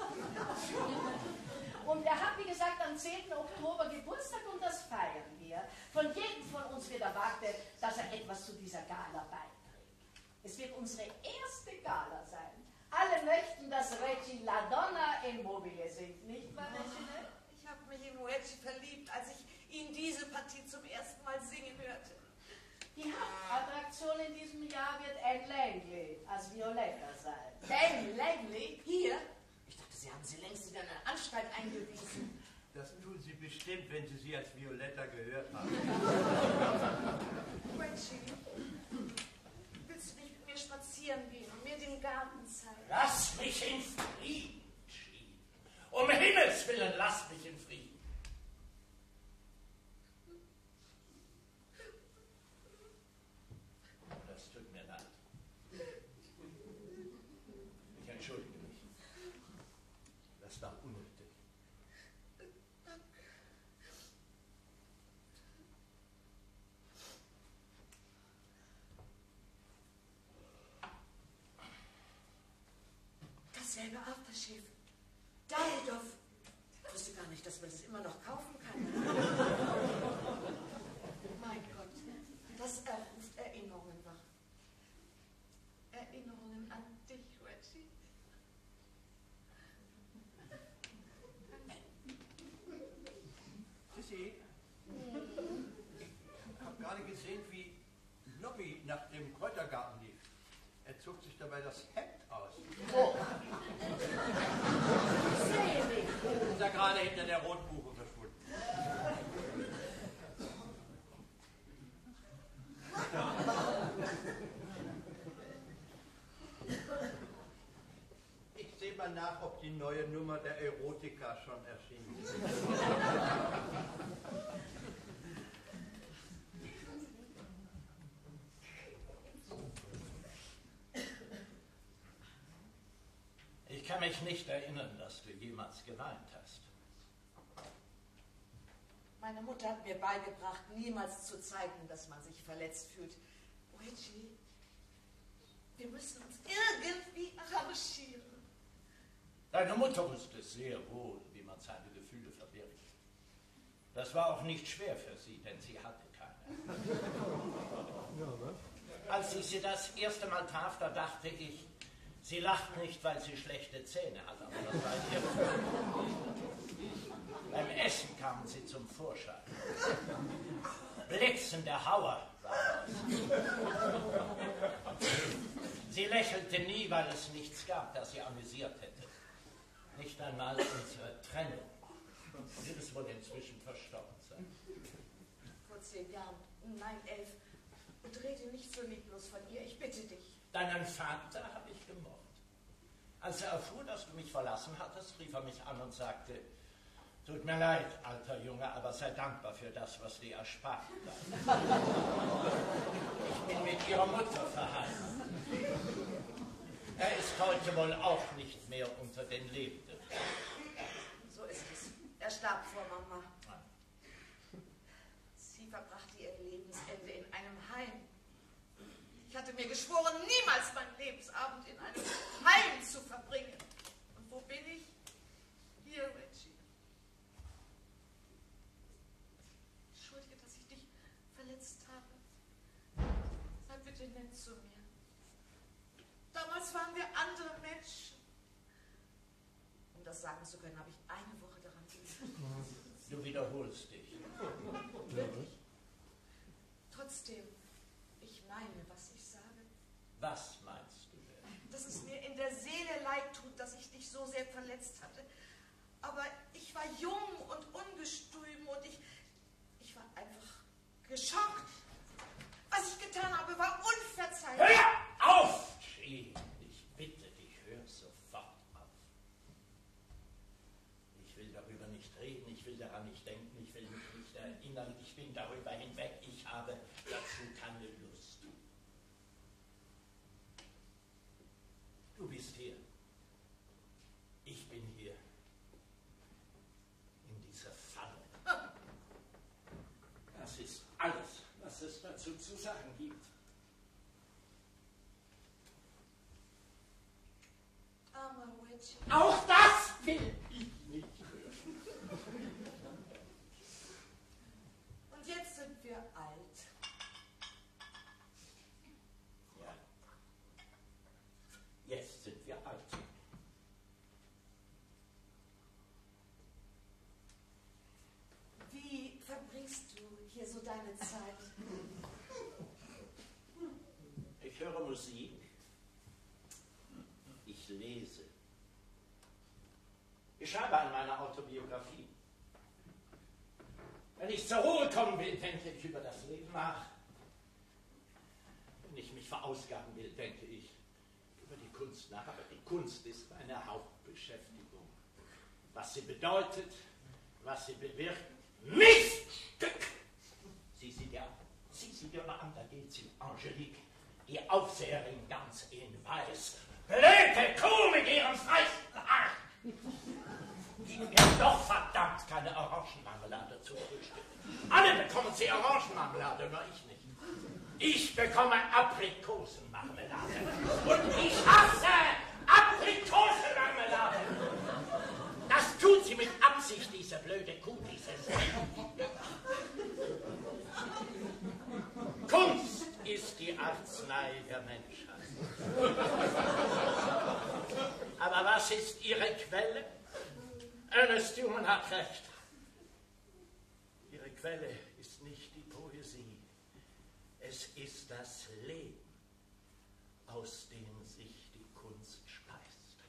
Und er hat, wie gesagt, am zehnten Oktober Geburtstag und das feiern wir. Von jedem von uns wird erwartet, dass er etwas zu dieser Gala beiträgt. Es wird unsere erste Gala sein. Alle möchten, dass Reggie La Donna Immobile singt, nicht wahr, Regine? Ich habe mich in Reggie verliebt, als ich ihn diese Partie zum ersten Mal singen hörte. Die Hauptattraktion in diesem Jahr wird Anne Langley als Violetta sein. Anne Langley? Hier? Ich dachte, Sie haben sie längst in eine Anstalt eingewiesen. Das tun sie bestimmt, wenn sie sie als Violetta gehört haben. Reggie, willst du nicht mit mir spazieren gehen und mir den Garten zeigen? Lass mich in Frieden, Schieben. Um Himmels Willen, lass mich in Frieden. Das tut mir leid. Ich entschuldige mich. Das war unnötig. Dasselbe Aftershave. Davidoff. Ich wusste gar nicht, dass man das immer noch kaufen kann. Mein Gott, das ruft Erinnerungen wach. Erinnerungen an dich, Reggie. Sissi, ich habe gerade gesehen, wie Nobby nach dem Kräutergarten lief. Er zog sich dabei das Hemd aus. Oh. Ich sehe nicht. Ist er gerade hinter der Rotbuche verschwunden. Ich sehe mal nach, ob die neue Nummer der Erotika schon erschienen ist. Ich kann kann mich nicht erinnern, dass du jemals geweint hast. Meine Mutter hat mir beigebracht, niemals zu zeigen, dass man sich verletzt fühlt. Reggie, wir müssen uns irgendwie arrangieren. Deine Mutter wusste sehr wohl, wie man seine Gefühle verbirgt. Das war auch nicht schwer für sie, denn sie hatte keine. Als ich sie das erste Mal traf, da dachte ich, sie lacht nicht, weil sie schlechte Zähne hat, aber das war ihr. Beim Essen kamen sie zum Vorschein. Blitzende Hauer war das. Sie lächelte nie, weil es nichts gab, das sie amüsiert hätte. Nicht einmal unsere Trennung. Sie wird wohl inzwischen verstorben sein. Vor zehn Jahren, nein, elf. Und rede nicht so lieblos von ihr, ich bitte dich. Deinen Vater habe ich gemocht. Als er erfuhr, dass du mich verlassen hattest, rief er mich an und sagte, tut mir leid, alter Junge, aber sei dankbar für das, was dir erspart bleibt. Ich bin mit ihrer Mutter verheiratet. Er ist heute wohl auch nicht mehr unter den Lebenden. So ist es. Er starb vor Mama. Sie verbrachte ihr Lebensende in einem Heim. Ich hatte mir geschworen, niemals meinen Lebensabend in einem Heim zu verbringen. Und wo bin ich? Hier, Reggie. Entschuldige, dass ich dich verletzt habe. Sei bitte nett zu mir. Damals waren wir andere Menschen. Um das sagen zu können, habe ich eine Woche daran geübt. Du wiederholst dich. Wirklich? Trotzdem, ich meine, was ich sage. Was meinst du denn? Dass es mir in der Seele leid tut, dass ich dich so sehr verletzt hatte. Aber ich war jung und ungestüm und ich, ich war einfach geschockt. Was ich getan habe, war unverzeihlich. Hör auf, Jean! Ich bitte dich, hör sofort auf. Ich will darüber nicht reden, ich will daran nicht denken, ich will mich nicht erinnern, ich bin darüber hinweg, ich habe dazu keine Lust. Du bist hier. Ich bin hier. In dieser Falle. Das ist alles, was es dazu zu sagen gibt. Armer Reggie. Auch das will ich nicht hören. Und jetzt sind wir alt. Ja. Jetzt sind wir alt. Wie verbringst du hier so deine Zeit? Ich höre Musik. Ich lese. Ich schreibe an meiner Autobiografie. Wenn ich zur Ruhe kommen will, denke ich über das Leben nach. Wenn ich mich verausgaben will, denke ich über die Kunst nach. Aber die Kunst ist meine Hauptbeschäftigung. Was sie bedeutet, was sie bewirkt. Miststück! Sieh sie dir an. Sieh sie dir mal an, da geht sie, Angelique, die Aufseherin ganz in weiß. Blöde Kuh mit ihrem feuchten Arsch! Gib mir doch verdammt keine Orangenmarmelade zu Frühstück. Alle bekommen sie Orangenmarmelade, nur ich nicht. Ich bekomme Aprikosenmarmelade. Und ich hasse Aprikosenmarmelade. Das tut sie mit Absicht, diese blöde Kuh, dieses. Kunst ist die Arznei der Menschheit. Aber was ist ihre Quelle? Ernest Newman hat recht. Ihre Quelle ist nicht die Poesie. Es ist das Leben, aus dem sich die Kunst speist.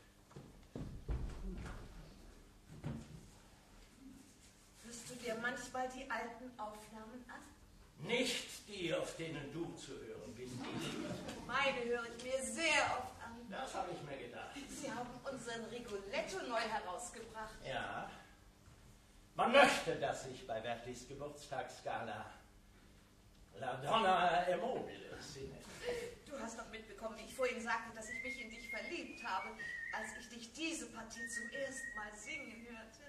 Hörst du dir manchmal die alten Aufnahmen an? Nicht die, auf denen du zu hören bist. Meine höre ich mir sehr oft an. Das habe ich mir gedacht. Sie haben unseren Rigoletto neu herausgebracht. Ja. Man möchte, dass ich bei Vertis Geburtstagsgala La Donna è mobile singe. Du hast doch mitbekommen, wie ich vorhin sagte, dass ich mich in dich verliebt habe, als ich dich diese Partie zum ersten Mal singen hörte?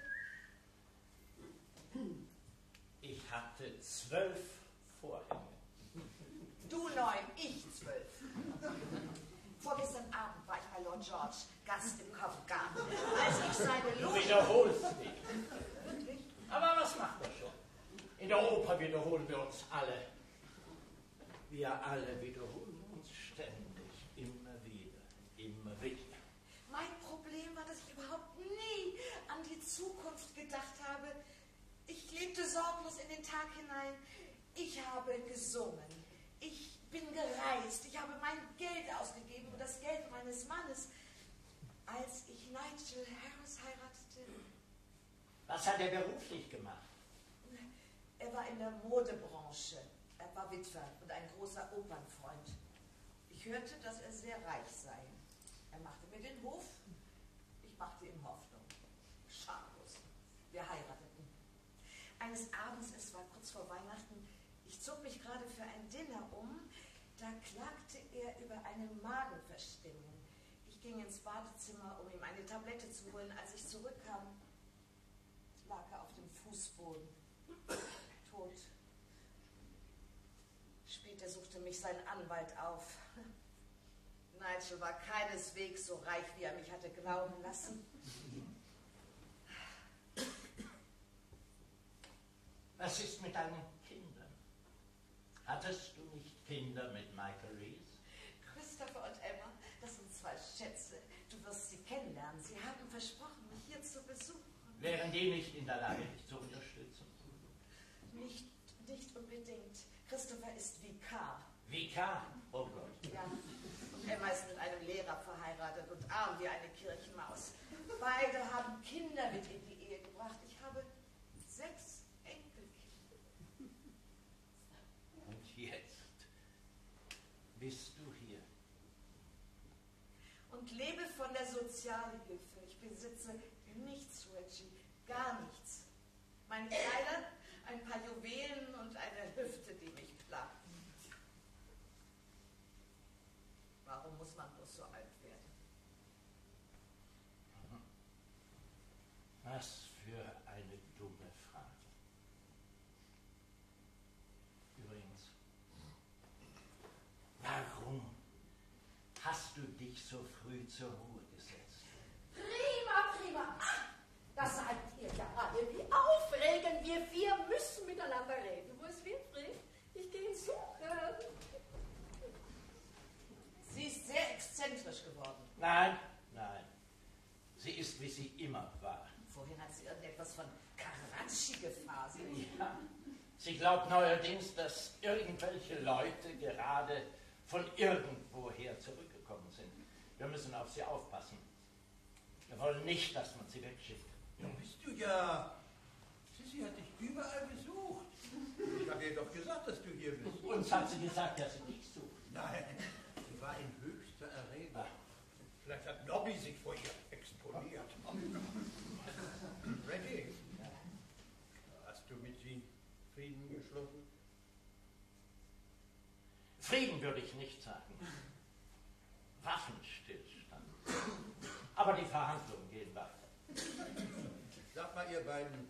Ich hatte zwölf Vorhänge. Du neun, ich zwölf. Vorgestern Abend war ich bei Lord George, Gast im Covent Garden, als ich seine Du Loge... wiederholst dich. Wirklich? Aber was macht das schon? In der Oper wiederholen wir uns alle. Wir alle wiederholen uns ständig, immer wieder, immer wieder. Mein Problem war, dass ich überhaupt nie an die Zukunft gedacht habe. Ich lebte sorglos in den Tag hinein. Ich habe gesungen. Ich bin gereist. Ich habe mein Geld ausgegeben und das Geld meines Mannes. Als ich Nigel Harris heiratete... Was hat er beruflich gemacht? Er war in der Modebranche. Er war Witwer und ein großer Opernfreund. Ich hörte, dass er sehr reich sei. Er machte mir den Hof. Ich machte ihm Hoffnung. Schamlos. Wir heirateten. Eines Abends, es war kurz vor Weihnachten, ich zog mich gerade für ein Dinner um, da klagte er über eine Magenverstimmung. Ich ging ins Badezimmer, um ihm eine Tablette zu holen. Als ich zurückkam, lag er auf dem Fußboden. Tot. Später suchte mich sein Anwalt auf. Nigel war keineswegs so reich, wie er mich hatte glauben lassen. Was ist mit deinen Kindern? Hattest du nicht Kinder mit Michael Rees? Christopher und Emma, das sind zwei Schätze. Du wirst sie kennenlernen. Sie haben versprochen, mich hier zu besuchen. Wären die nicht in der Lage, dich zu unterstützen? Nicht, nicht unbedingt. Christopher ist Vikar. Vikar? Oh Gott. Ja. Und Emma ist mit einem Lehrer verheiratet und arm wie eine Kirchenmaus. Beide haben Kinder mit in die Ehe gebracht. Ich habe sechs Enkelkinder. Und jetzt bist du hier. Und lebe von der Sozialhilfe. Ich besitze nichts, Reggie. Gar nichts. Meine Kleider, ein paar Juwelen und eine Hüfte, die mich plagt. Warum muss man bloß so alt werden? Was für eine dumme Frage. Übrigens, warum hast du dich so früh zur Ruhe gesetzt? Prima, prima. Ah, das seid ihr ja alle. Wie aufregend. Wir vier müssen miteinander reden. Wo ist Winfried? Ich gehe ihn suchen. Sie ist sehr exzentrisch geworden. Nein, nein. Sie ist, wie sie immer war. Vorhin hat sie irgendetwas von Karachi gefaselt. Ja. Sie glaubt neuerdings, dass irgendwelche Leute gerade von irgendwoher zurückgekommen sind. Wir müssen auf sie aufpassen. Wir wollen nicht, dass man sie wegschickt. Ja, bist du ja. Sissi hat dich überall gesucht. Ich habe ihr doch gesagt, dass du hier bist. Uns hat sie gesagt, dass sie dich sucht. Nein, sie war in höchster Erregung. Ah. Vielleicht hat Nobby sich vor ihr exponiert. Reggie, hast du mit sie Frieden geschlossen? Frieden würde ich nicht sagen. Waffenstillstand. Aber die Verhandlungen gehen weiter. Sag mal, ihr beiden,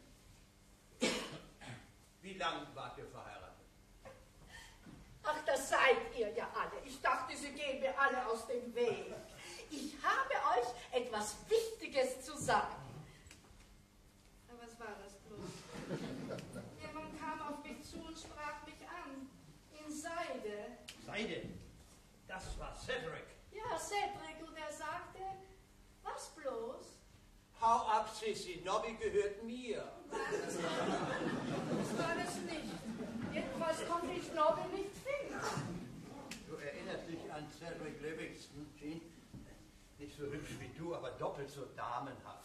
wie lang wart ihr verheiratet? Ach, das seid ihr ja alle. Ich dachte, sie gehen mir alle aus dem Weg. Ich habe euch etwas Wichtiges zu sagen. Aber was war das bloß? Der Mann kam auf mich zu und sprach mich an. In Seide. Seide, das war Cedric. Ja, Cedric, und er sagte, was bloß? Hau ab, Sissi, Nobby gehört mir. Nein, das war, das war es nicht. Jedenfalls konnte ich Nobby nicht finden. Du erinnerst dich an Cedric Livingston, Jean? Nicht so hübsch wie du, aber doppelt so damenhaft.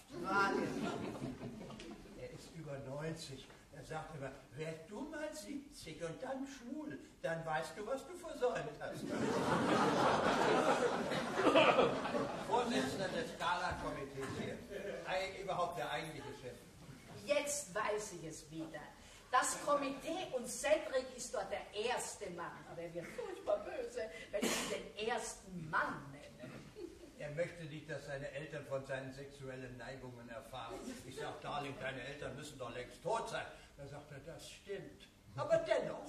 Er ist über neunzig. Er sagt immer, werd du mal siebzig und dann schwul, dann weißt du, was du versäumt hast. Vorsitzender des Gala-Komitees hier. Eig überhaupt der eigentliche Chef. Jetzt weiß ich es wieder. Das Komitee und Cedric ist dort der erste Mann. Aber er wird furchtbar böse, wenn ich ihn den ersten Mann nenne. er möchte nicht, dass seine Eltern von seinen sexuellen Neigungen erfahren. Ich sag, Darling, deine Eltern müssen doch längst tot sein. Da sagt er, das stimmt. Aber dennoch.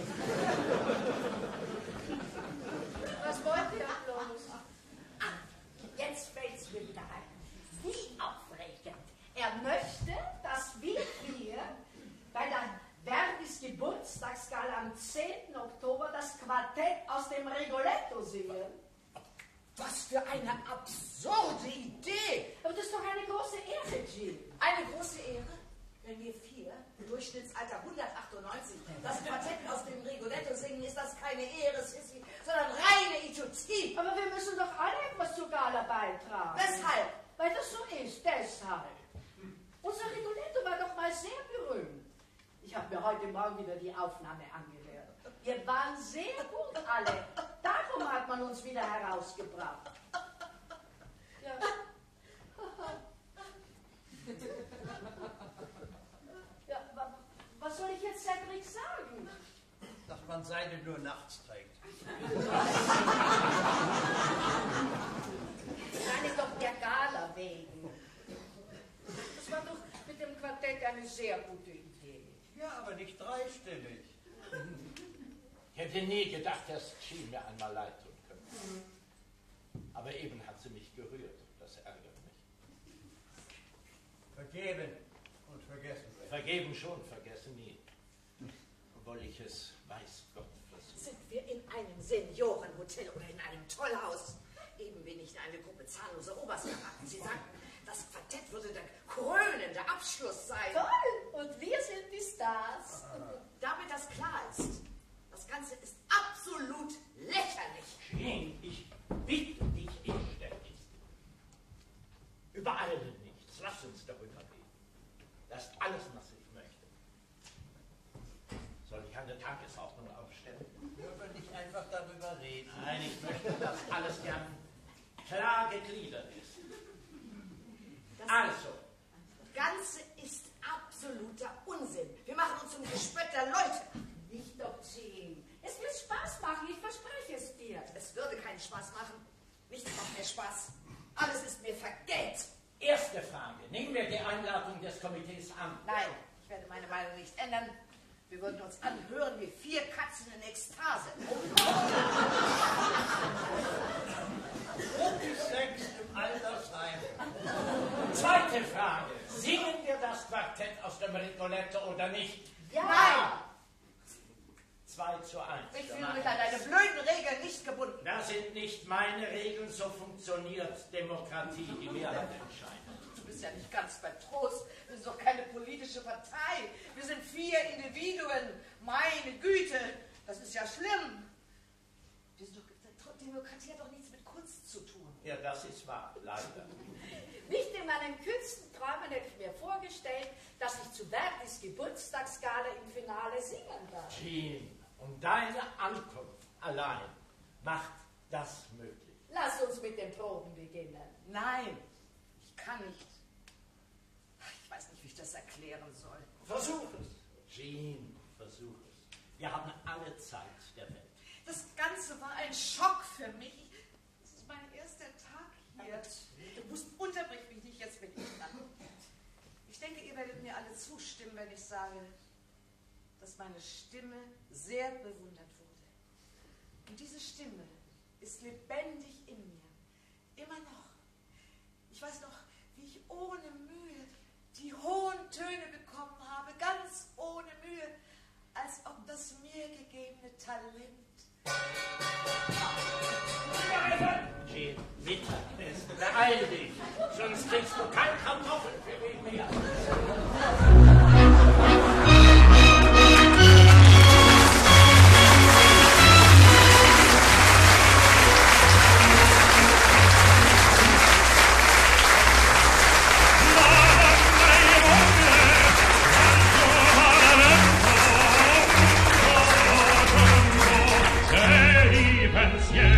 Was wollt ihr bloß? Ah, jetzt fällt's mir wieder ein. Wie aufregend. Er möchte, dass wir hier bei der Verdis Geburtstagsgala am zehnten Oktober das Quartett aus dem Rigoletto sehen. Was für eine absurde Idee! Aber das ist doch eine große Ehre, Jill. Eine große Ehre, wenn wir vier, Durchschnittsalter hundertachtundneunzig, das Quartett aus dem Rigoletto singen, ist das keine Ehre, Sissi, sondern reine Idiotie. Aber wir müssen doch alle etwas zur Gala beitragen. Weshalb? Weil das so ist, deshalb. Unser Rigoletto war doch mal sehr berühmt. Ich habe mir heute Morgen wieder die Aufnahme angehört. Wir waren sehr gut alle. Darum hat man uns wieder herausgebracht. Ja. Ja, wa- was soll ich jetzt Cedric sagen? Dass man Seide nur nachts trägt. Nein, ist doch der Gala wegen. Das war doch mit dem Quartett eine sehr gute Idee. Ja, aber nicht dreistellig. Ich hätte nie gedacht, dass Jean mir einmal leid tun könnte. Aber eben hat sie mich gerührt. Das ärgert mich. Vergeben und vergessen. Vergeben schon, vergessen nie. Obwohl ich es, weiß Gott, versuche. Sind wir in einem Seniorenhotel oder in einem Tollhaus? Eben bin ich in eine Gruppe zahnloser Oberst geraten. Sie sagten, das Quartett würde der krönende Abschluss sein. Toll! Und wir sind die Stars. Damit das klar ist, das Ganze ist absolut lächerlich. Jean, ich bitte dich inständig. Übereile nichts. Lass uns darüber reden. Das ist alles, was ich möchte. Soll ich eine Tagesordnung aufstellen? Wir können nicht einfach darüber reden. Nein, ich möchte, dass alles gern klar gegliedert ist. Das Also, Ganze ist absoluter Unsinn. Wir machen uns zum Gespött der Leute. Nicht doch, Jean. Es wird Spaß machen, ich verspreche es dir. Es würde keinen Spaß machen. Nichts macht mir Spaß. Alles ist mir vergällt. erste Frage. Nehmen wir die Einladung des Komitees an. Nein, ich werde meine Meinung nicht ändern. Wir würden uns anhören wie vier Katzen in Ekstase. Sex im Altersheim. Zweite Frage. Singen wir das Quartett aus dem Rigoletto oder nicht? Ja! Nein! zwei zu eins. Ich fühle mich an eine blöden Regel nicht gebunden. Das sind nicht meine Regeln, so funktioniert Demokratie, die Mehrheit entscheidet. Du bist ja nicht ganz bei Trost. Wir sind doch keine politische Partei. Wir sind vier Individuen. Meine Güte, das ist ja schlimm. Wir sind doch, Demokratie hat doch nichts mit Kunst zu tun. Ja, das ist wahr, leider. Nicht in meinen kühnsten Träumen hätte ich mir vorgestellt, dass ich zu Verdis Geburtstagsgala im Finale singen darf. Jean, und deine Ankunft allein macht das möglich. Lass uns mit den Proben beginnen. Nein, ich kann nicht. Ich weiß nicht, wie ich das erklären soll. Versuch es. Jean, versuch es. Wir haben alle Zeit der Welt. Das Ganze war ein Schock für mich. Das ist mein erster Tag hier. Du musst unterbrich mich nicht, jetzt bin ich dran. Ich denke, ihr werdet mir alle zustimmen, wenn ich sage, dass meine Stimme sehr bewundert wurde. Und diese Stimme ist lebendig in mir. Immer noch. Ich weiß noch, wie ich ohne Mühe die hohen Töne bekommen habe, ganz ohne Mühe, als ob das mir gegebene Talent. Jean, Mittagessen, beeil dich, sonst kriegst du kein Kartoffeln für mich mehr.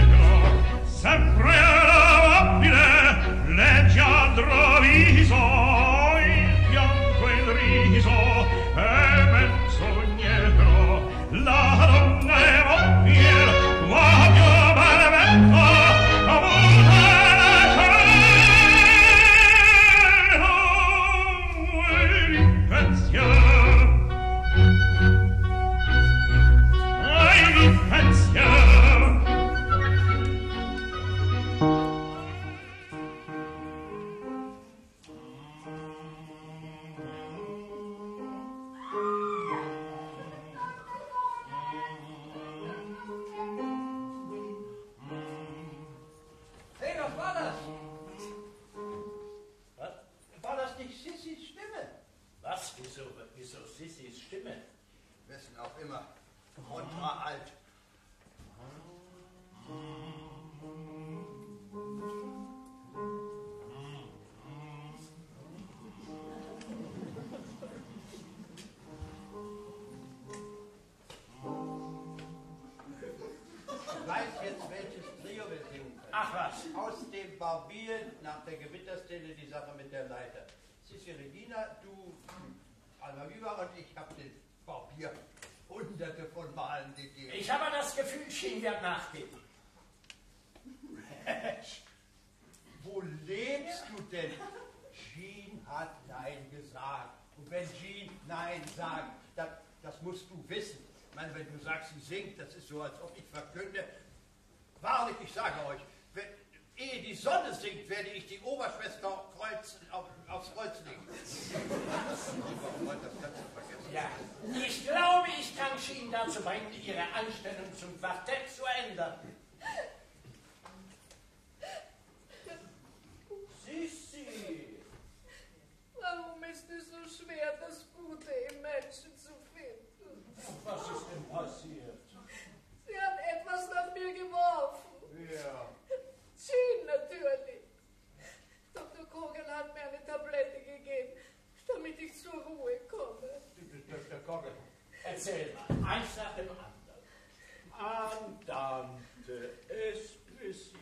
Sempre lavabile, leggiadro viso immer. Kontra alt. Ich weiß jetzt, welches Trio wir singen können. Ach was. Aus dem Barbieren nach der Gewitterstelle die Sache mit der Leiter. Sissi Regina, du Almaviva und ich hab den Barbier hunderte von Malen gegeben. Ich habe das Gefühl, Jean wird nachgeben. Wo lebst du denn? Jean hat Nein gesagt. Und wenn Jean Nein sagt, dann, das musst du wissen. Ich meine, wenn du sagst, sie singt, das ist so, als ob ich verkünde. Wahrlich, ich sage euch, wenn, ehe die Sonne singt, werde ich die Oberschwester Kreuz, auf, aufs Kreuz legen. Das kannst du vergessen. Ja, ich glaube, ich kann Jean dazu bringen, ihre Anstellung zum Quartett zu ändern. Sissi! Warum ist es so schwer, das Gute im Menschen zu finden? Was ist denn passiert? Sie hat etwas nach mir geworfen. Ja. Jean natürlich. Doktor Kogel hat mir eine Tablette gegeben, damit ich zur Ruhe komme. Doktor Kogel. Erzähl mal, eins nach dem anderen. Andante espressivo.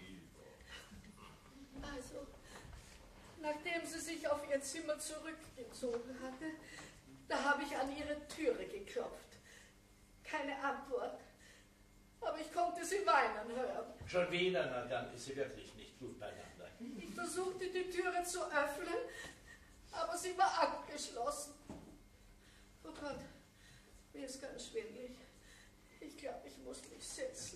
Also, nachdem sie sich auf ihr Zimmer zurückgezogen hatte, da habe ich an ihre Türe geklopft. Keine Antwort. Aber ich konnte sie weinen hören. Schon wieder, na dann ist sie wirklich nicht gut beieinander. Ich versuchte, die Türe zu öffnen, aber sie war abgeschlossen. Oh Gott, mir ist ganz schwindelig. Ich glaube, ich muss mich setzen.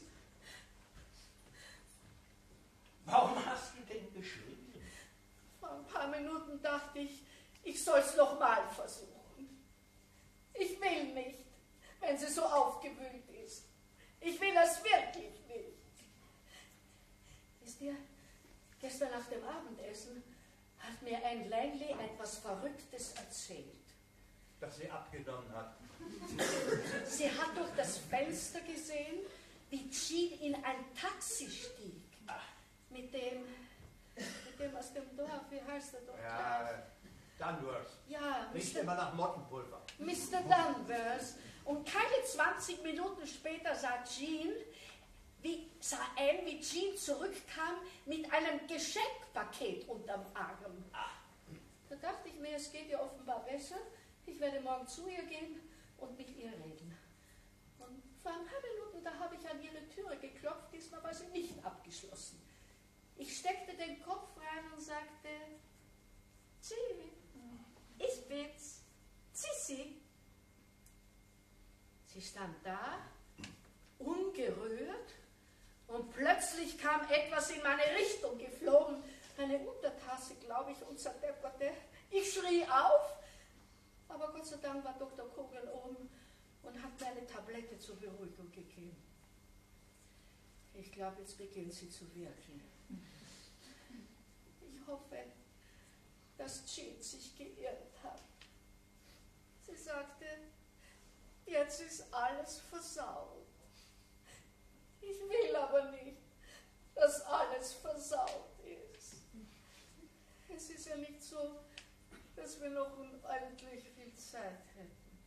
Warum hast du denn geschrien? Vor ein paar Minuten dachte ich, ich soll es nochmal versuchen. Ich will nicht, wenn sie so aufgewühlt ist. Ich will es wirklich nicht. Wisst ihr, gestern nach dem Abendessen hat mir Anne Langley etwas Verrücktes erzählt. Dass sie abgenommen hat. Sie hat durch das Fenster gesehen, wie Jean in ein Taxi stieg. Mit dem, mit dem aus dem Dorf, wie heißt er doch Ja, Dunworth. Ja, Riecht Mister immer nach Mottenpulver. Mister Dunworth. Und keine zwanzig Minuten später sah Jean, wie, sah Anne, wie Jean zurückkam mit einem Geschenkpaket unterm Arm. Da dachte ich mir, es geht ihr offenbar besser. Ich werde morgen zu ihr gehen und mit ihr reden. Und vor ein paar Minuten, da habe ich an ihre Türe geklopft, diesmal war sie nicht abgeschlossen. Ich steckte den Kopf rein und sagte, Jean, ich bin's, Sissi. Sie stand da, ungerührt, und plötzlich kam etwas in meine Richtung geflogen. Eine Untertasse, glaube ich, und zerdepperte. Ich schrie auf, aber Gott sei Dank war Doktor Kogel oben und hat mir eine Tablette zur Beruhigung gegeben. Ich glaube, jetzt beginnt sie zu wirken. Ich hoffe, dass Jean sich geirrt hat. Sie sagte, jetzt ist alles versaut. Ich will aber nicht, dass alles versaut ist. Es ist ja nicht so, dass wir noch unendlich viel Zeit hätten.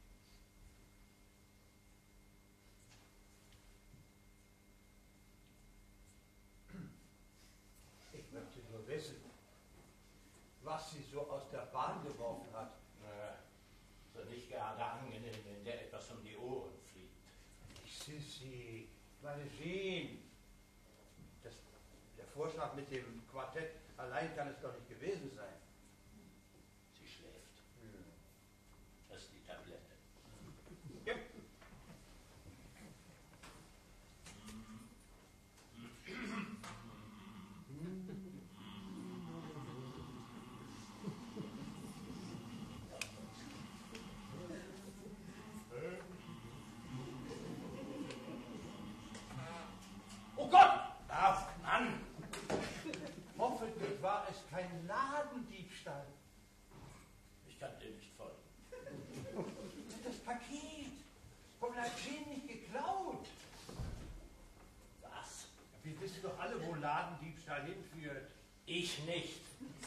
Ich möchte nur wissen, was sie so aus der Bahn geworfen hat. Naja, so nicht gerade angenehm, wenn der etwas um die Ohren fliegt. Sissi, meine Jean. Das, der Vorschlag mit dem Quartett allein kann es doch nicht gewesen sein. Sie schläft. Hm. Das ist die Tablette. Ja. Oh Gott! Ach, Mann! Hoffentlich war es kein Ladendiebstahl. Ich kann dir nicht folgen. Das Paket vom einer Jean nicht geklaut. Was? Wir wissen doch alle, wo Ladendiebstahl hinführt. Ich nicht.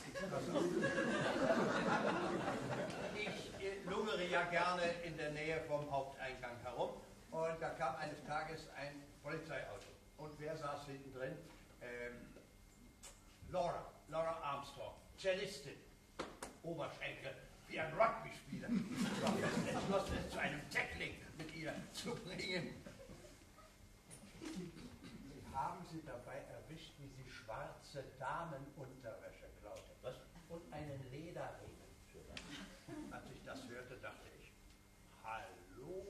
Ich äh, lungere ja gerne in der Nähe vom Haupteingang herum und da kam eines Tages ein Polizeiauto. Und wer saß hinten drin? Ähm, Laura, Laura Armstrong, Cellistin, Oberschenkel, wie ein Rugby-Spieler. Ich entschlossen, es zu einem Tackling mit ihr zu bringen. Sie haben sie dabei erwischt, wie sie schwarze Damenunterwäsche klaute. Was? Und einen Lederring. Als ich das hörte, dachte ich, hallo.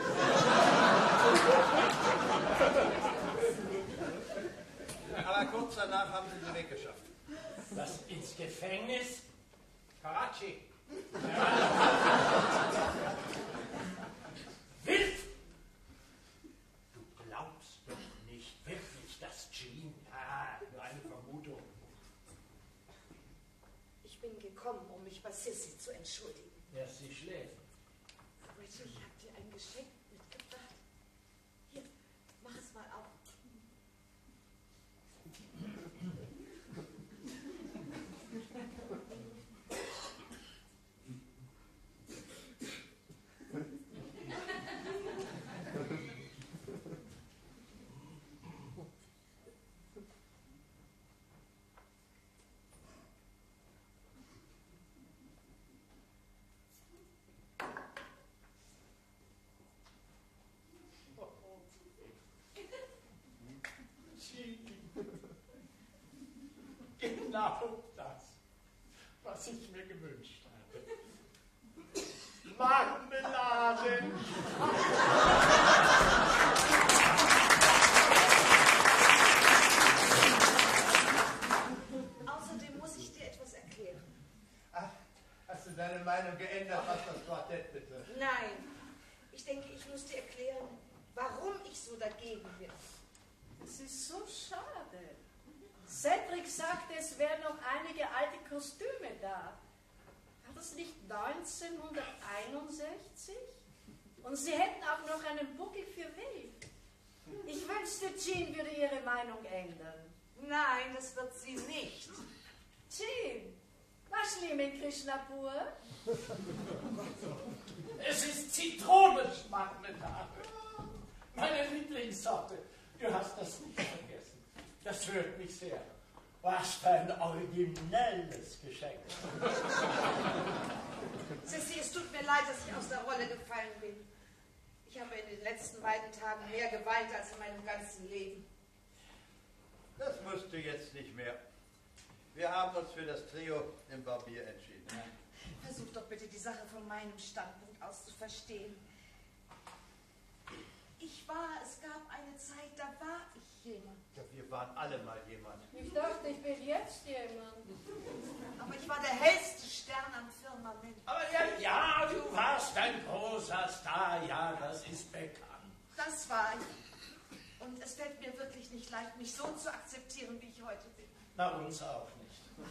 Aber kurz danach haben sie sie weggeschafft. Was, ins Gefängnis? Karachi. Wild! Du glaubst doch nicht wirklich, dass Jean... Ah, nur eine Vermutung. Ich bin gekommen, um mich bei Sissy zu entschuldigen. Ja, sie schläft. Rachel, ich habe dir ein Geschenk mitgebracht. Hier, mach es mal auf. Genau das, was ich mir gewünscht habe. Marmeladen! Außerdem muss ich dir etwas erklären. Ach, hast du deine Meinung geändert, was das Quartett betrifft? Nein, ich denke, ich muss dir erklären, warum ich so dagegen bin. Es ist so schade. Cedric sagte, es wären noch einige alte Kostüme da. War das nicht neunzehnhunderteinundsechzig? Und sie hätten auch noch einen Buckel für Welt. Ich wünschte, Jean würde ihre Meinung ändern. Nein, das wird sie nicht. Jean, was liebe Krishnapur? Es ist Zitronenmarmelade. Meine Lieblingssorte. Du hast das nicht vergessen. Das rührt mich sehr. Was für ein originelles Geschenk. Sissy, es tut mir leid, dass ich aus der Rolle gefallen bin. Ich habe in den letzten beiden Tagen mehr geweint als in meinem ganzen Leben. Das musst du jetzt nicht mehr. Wir haben uns für das Trio im Barbier entschieden. Versuch doch bitte, die Sache von meinem Standpunkt aus zu verstehen. Ich war, es gab eine Zeit, da war ich jemand. Ja, wir waren alle mal jemand. Ich dachte, ich bin jetzt jemand. Aber ich war der hellste Stern am Firmament. Aber ja, ja, du warst ein großer Star, ja, das ist bekannt. Das war ich. Und es fällt mir wirklich nicht leicht, mich so zu akzeptieren, wie ich heute bin. Na, uns auch nicht.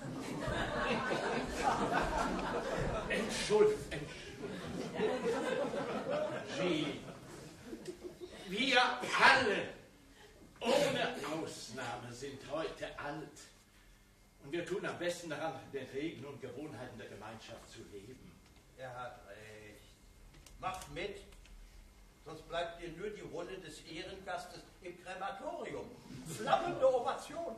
Entschuldigung, Entschuldigung. Jean, wir alle, ohne Ausnahme, sind heute alt. Und wir tun am besten daran, den Regeln und Gewohnheiten der Gemeinschaft zu leben. Er hat recht. Macht mit, sonst bleibt dir nur die Rolle des Ehrengastes im Krematorium. Flammende Ovation.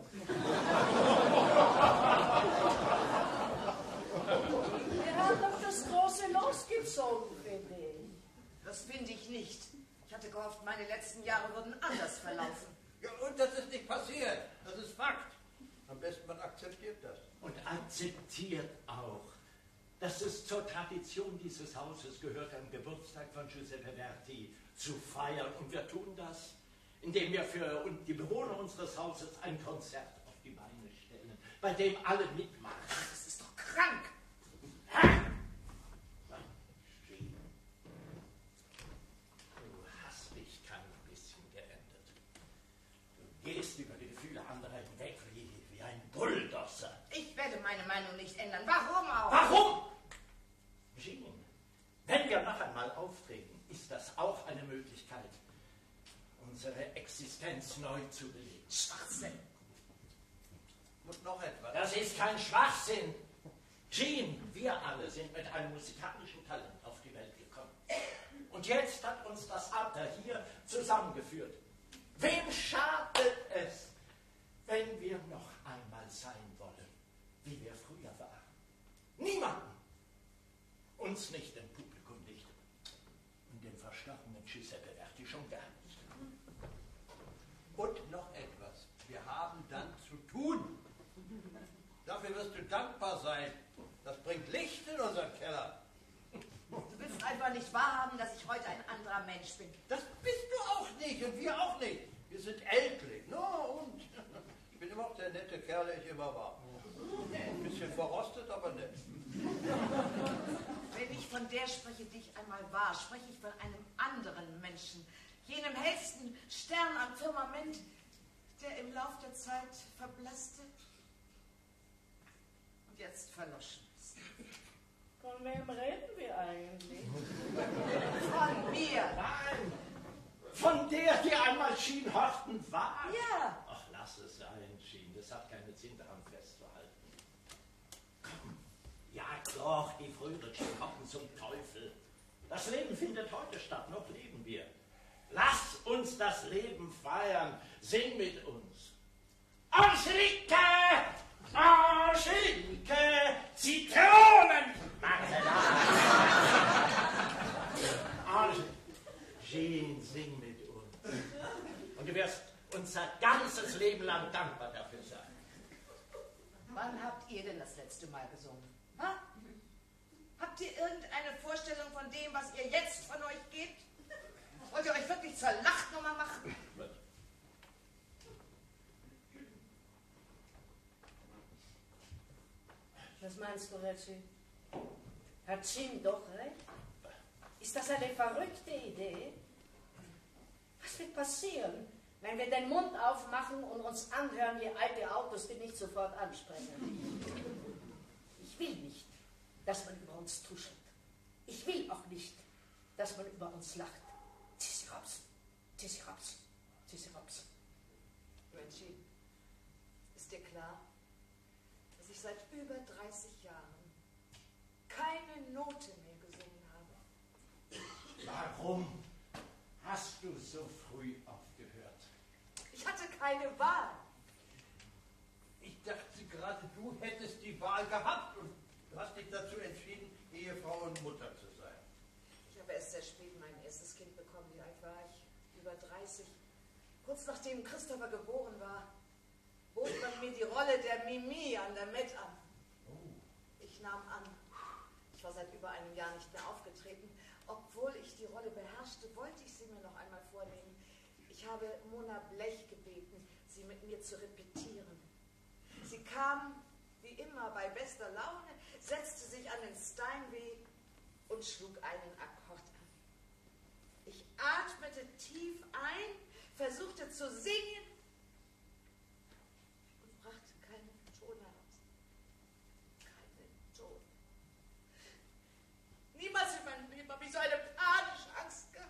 Wir haben doch das große Los gezogen, finde ich. Das finde ich nicht. Ich hatte gehofft, meine letzten Jahre würden anders verlaufen. Ja, und das ist nicht passiert. Das ist Fakt. Am besten man akzeptiert das. Und akzeptiert auch, dass es zur Tradition dieses Hauses gehört, am Geburtstag von Giuseppe Verdi zu feiern. Und wir tun das, indem wir für die Bewohner unseres Hauses ein Konzert auf die Beine stellen, bei dem alle mitmachen. Das ist doch krank. Ha! Jean, du hast dich kein bisschen geändert. Du gehst über die Gefühle anderer hinweg wie, wie ein Bulldozer. Ich werde meine Meinung nicht ändern. Warum auch? Warum? Jean, wenn wir noch einmal auftreten, ist das auch ein eine Möglichkeit, unsere Existenz neu zu beleben. Schwachsinn. Und noch etwas. Das ist kein Schwachsinn. Jean, wir alle sind mit einem musikalischen Talent auf die Welt gekommen. Und jetzt hat uns das Alter hier zusammengeführt. Wem schadet es, wenn wir noch einmal sein wollen, wie wir früher waren? Niemanden. Uns nicht, im Publikum nicht. Und den verstorbenen Giuseppe Verdi schon gar nicht. Und noch etwas. Wir haben dann zu tun. Dafür wirst du dankbar sein. Das bringt Licht in unseren Keller. Du willst einfach nicht wahrhaben, dass ich heute ein anderer Mensch bin. Das bist du auch nicht und wir auch nicht. Wir sind ältlich. No, und ich bin immer noch der nette Kerl, der ich immer war. Ein bisschen verrostet, aber nett. Wenn ich von der spreche, die ich einmal war, spreche ich von einem anderen Menschen. Jenem hellsten Stern am Firmament, der im Lauf der Zeit verblasste und jetzt verloschen ist. Von wem reden wir eigentlich? Von mir. Nein, von der, die einmal Jean Horton war. Ja. Ach, lass es sein, Jean. Das hat keinen Sinn, daran festzuhalten. Komm, jag doch die früheren Kochen zum Teufel. Das Leben findet heute statt, noch leben wir. Lass uns das Leben feiern. Sing mit uns. Angelique! Angelique! Zitronen! Angelique! Jean, sing mit uns. Und du wirst unser ganzes Leben lang dankbar dafür sein. Wann habt ihr denn das letzte Mal gesungen? Ha? Habt ihr irgendeine Vorstellung von dem, was ihr jetzt von euch gebt? Wollt ihr euch wirklich zur Lachnummer machen? Was meinst du, Reggie? Hat Jim doch recht? Ist das eine verrückte Idee? Was wird passieren, wenn wir den Mund aufmachen und uns anhören wie alte Autos, die nicht sofort ansprechen? Ich will nicht, dass man über uns tuschelt. Ich will auch nicht, dass man über uns lacht. Zieh sie raus, zieh sie raus, zieh sie raus. Reggie, ist dir klar, dass ich seit über dreißig Jahren keine Note mehr gesungen habe? Warum hast du so früh aufgehört? Ich hatte keine Wahl. Ich dachte gerade, du hättest die Wahl gehabt und du hast dich dazu entschieden, Ehefrau und Mutter zu sein. Ich habe erst sehr spät mein erstes Kind bekommen. Wie alt war ich? Über dreißig. Kurz nachdem Christopher geboren war, bot man mir die Rolle der Mimi an der Met an. Ich nahm an. Ich war seit über einem Jahr nicht mehr aufgetreten. Obwohl ich die Rolle beherrschte, wollte ich sie mir noch einmal vornehmen. Ich habe Mona Blech gebeten, sie mit mir zu repetieren. Sie kam, wie immer, bei bester Laune, setzte sich an den Steinway und schlug einen Akkord an. Ich atmete tief ein, versuchte zu singen und brachte keinen Ton heraus. Keinen Ton. Niemals in meinem Leben habe ich so eine panische Angst gehabt.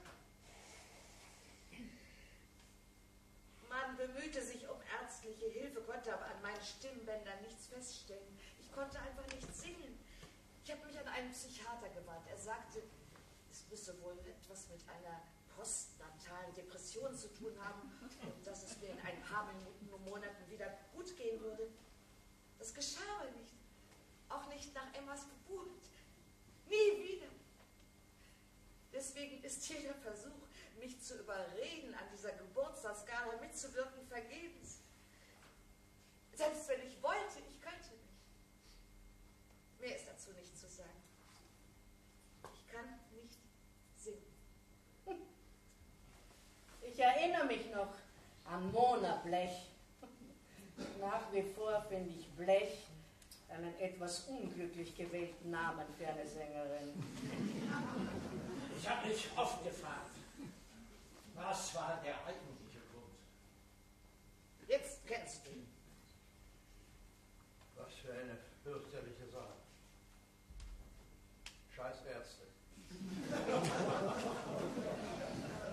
Man bemühte sich um ärztliche Hilfe, konnte aber an meinen Stimmbändern nichts feststellen. Ich konnte einfach nicht singen. Ich habe mich an einen Psychiater gewandt. Er sagte, es müsse wohl etwas mit einer postnatalen Depression zu tun haben und dass es mir in ein paar Minuten und Monaten wieder gut gehen würde. Das geschah aber nicht. Auch nicht nach Emmas Geburt. Nie wieder. Deswegen ist jeder Versuch, mich zu überreden, an dieser Geburtstagsgala mitzuwirken, vergebens. Selbst wenn ich wollte, ich könnte nicht. Mehr ist dazu nicht zu sagen. Ich kann nicht singen. Ich erinnere mich noch an Mona Blech. Nach wie vor finde ich Blech einen etwas unglücklich gewählten Namen für eine Sängerin. Ich habe mich oft gefragt, was war der eigentliche Grund? Jetzt kennst du ihn. Was für eine fürchterliche Sache. Scheiß Ärzte.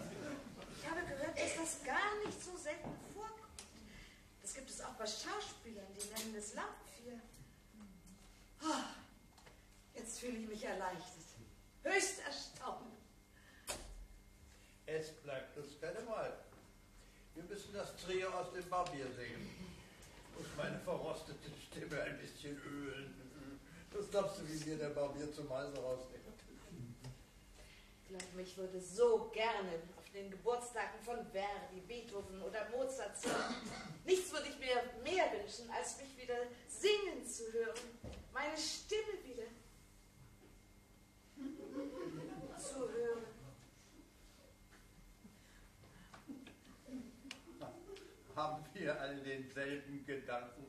es auch bei Schauspielern, die nennen es Laubvier. Oh, jetzt fühle ich mich erleichtert. Höchst erstaunt. Es bleibt uns keine Wahl. Wir müssen das Trio aus dem Barbier singen. Muss meine verrostete Stimme ein bisschen ölen. Was glaubst du, wie mir der Barbier zum Halse rausnimmt? Glaub mir, ich würde so gerne auf den Geburtstagen von Verdi, Beethoven oder Mozart singen. Nichts würde ich mir mehr wünschen, als mich wieder singen zu hören. Meine Stimme wieder zu hören. Haben wir alle denselben Gedanken?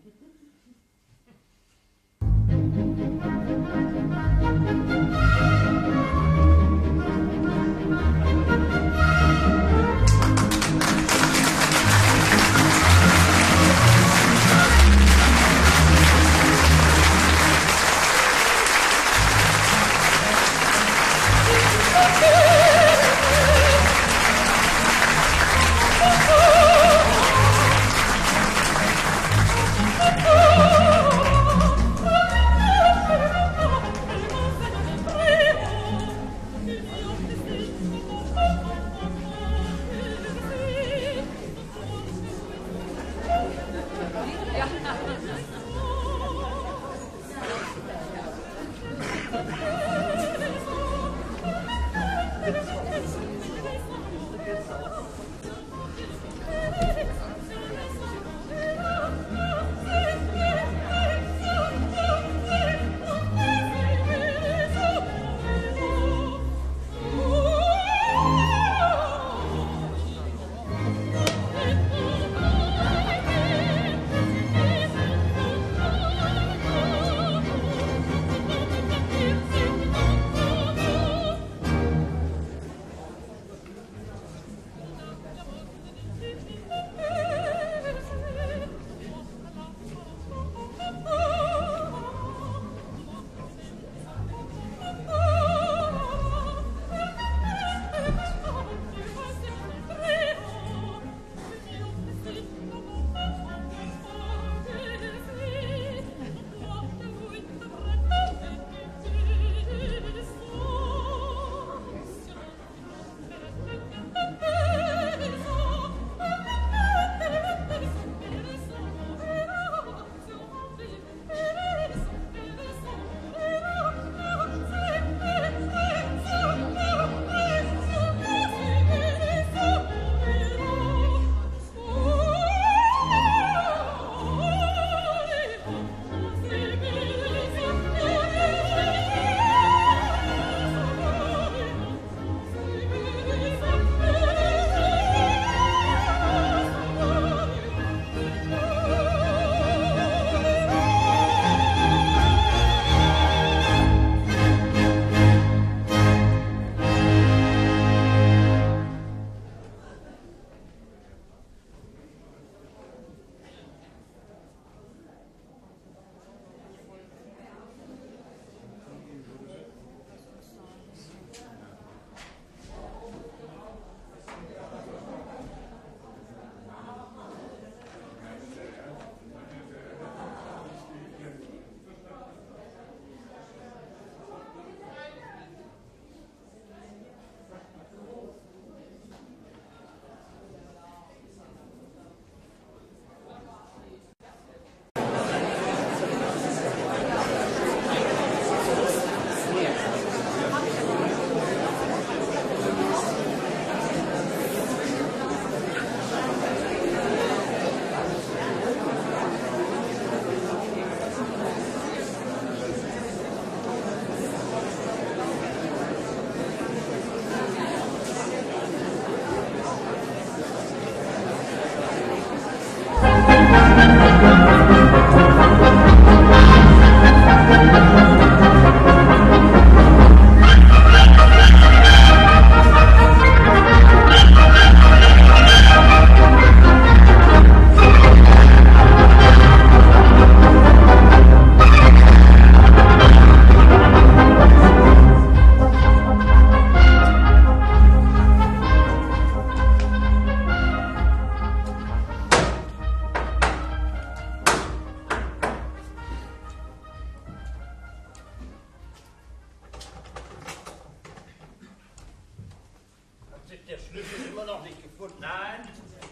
Schlüssel immer noch nicht gefunden. Nein.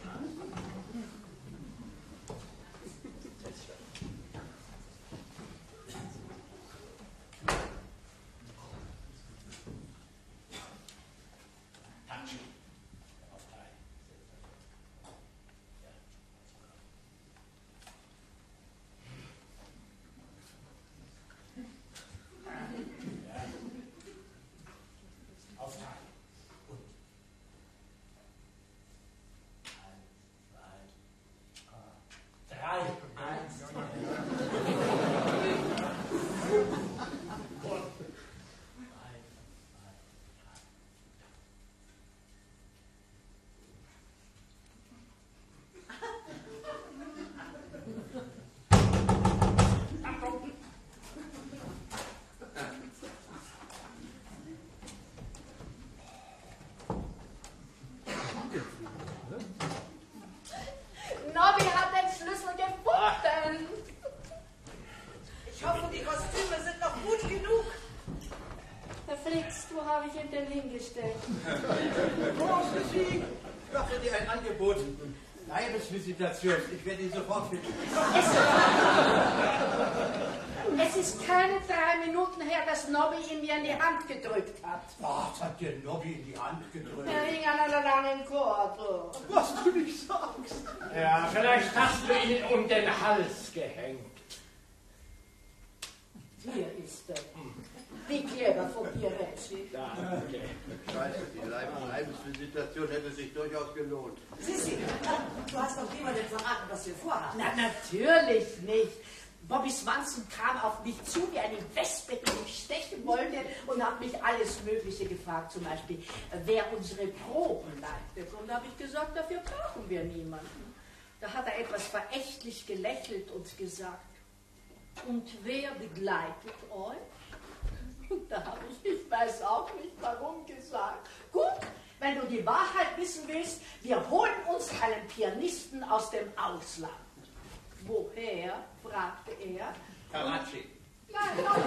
Nobby hat den Schlüssel gefunden. Ich hoffe, die Kostüme sind noch gut genug. Herr Flix, wo habe ich ihn denn hingestellt? Wo ist sie? Ich mache dir ein Angebot. Leibesvisitation. Ich werde ihn sofort finden. Es ist keine drei Minuten her, dass Nobby ihn mir in die Hand gedrückt hat. Was hat dir Nobby in die Hand gedrückt? Er hing an einer langen Korde. Was du nicht sagst. Ja, vielleicht hast du ihn um den Hals gehängt. Hier ist er. Wie clever von dir, Reggie. Danke. Scheiße, die Leib Leibesvisitation hätte sich durchaus gelohnt. Sissi, du hast doch niemandem verraten, was wir vorhaben. Na, natürlich nicht. Bobby Swanson kam auf mich zu wie eine Wespe, die mich stechen wollte und hat mich alles Mögliche gefragt. Zum Beispiel, wer unsere Proben leitet. Und da habe ich gesagt, dafür brauchen wir niemanden. Da hat er etwas verächtlich gelächelt und gesagt, und wer begleitet euch? Und da habe ich, ich weiß auch nicht warum, gesagt, gut, wenn du die Wahrheit wissen willst, wir holen uns einen Pianisten aus dem Ausland. Woher? Fragte er. Karachi. Nein, noch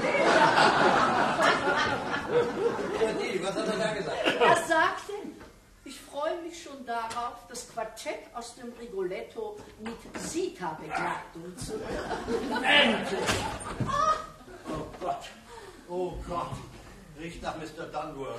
nicht. Was hat er da gesagt? Er sagte, ich freue mich schon darauf, das Quartett aus dem Rigoletto mit Sita-Begleitung zu hören. Endlich! Oh Gott. Oh Gott. Riecht nach Mister Dunworth.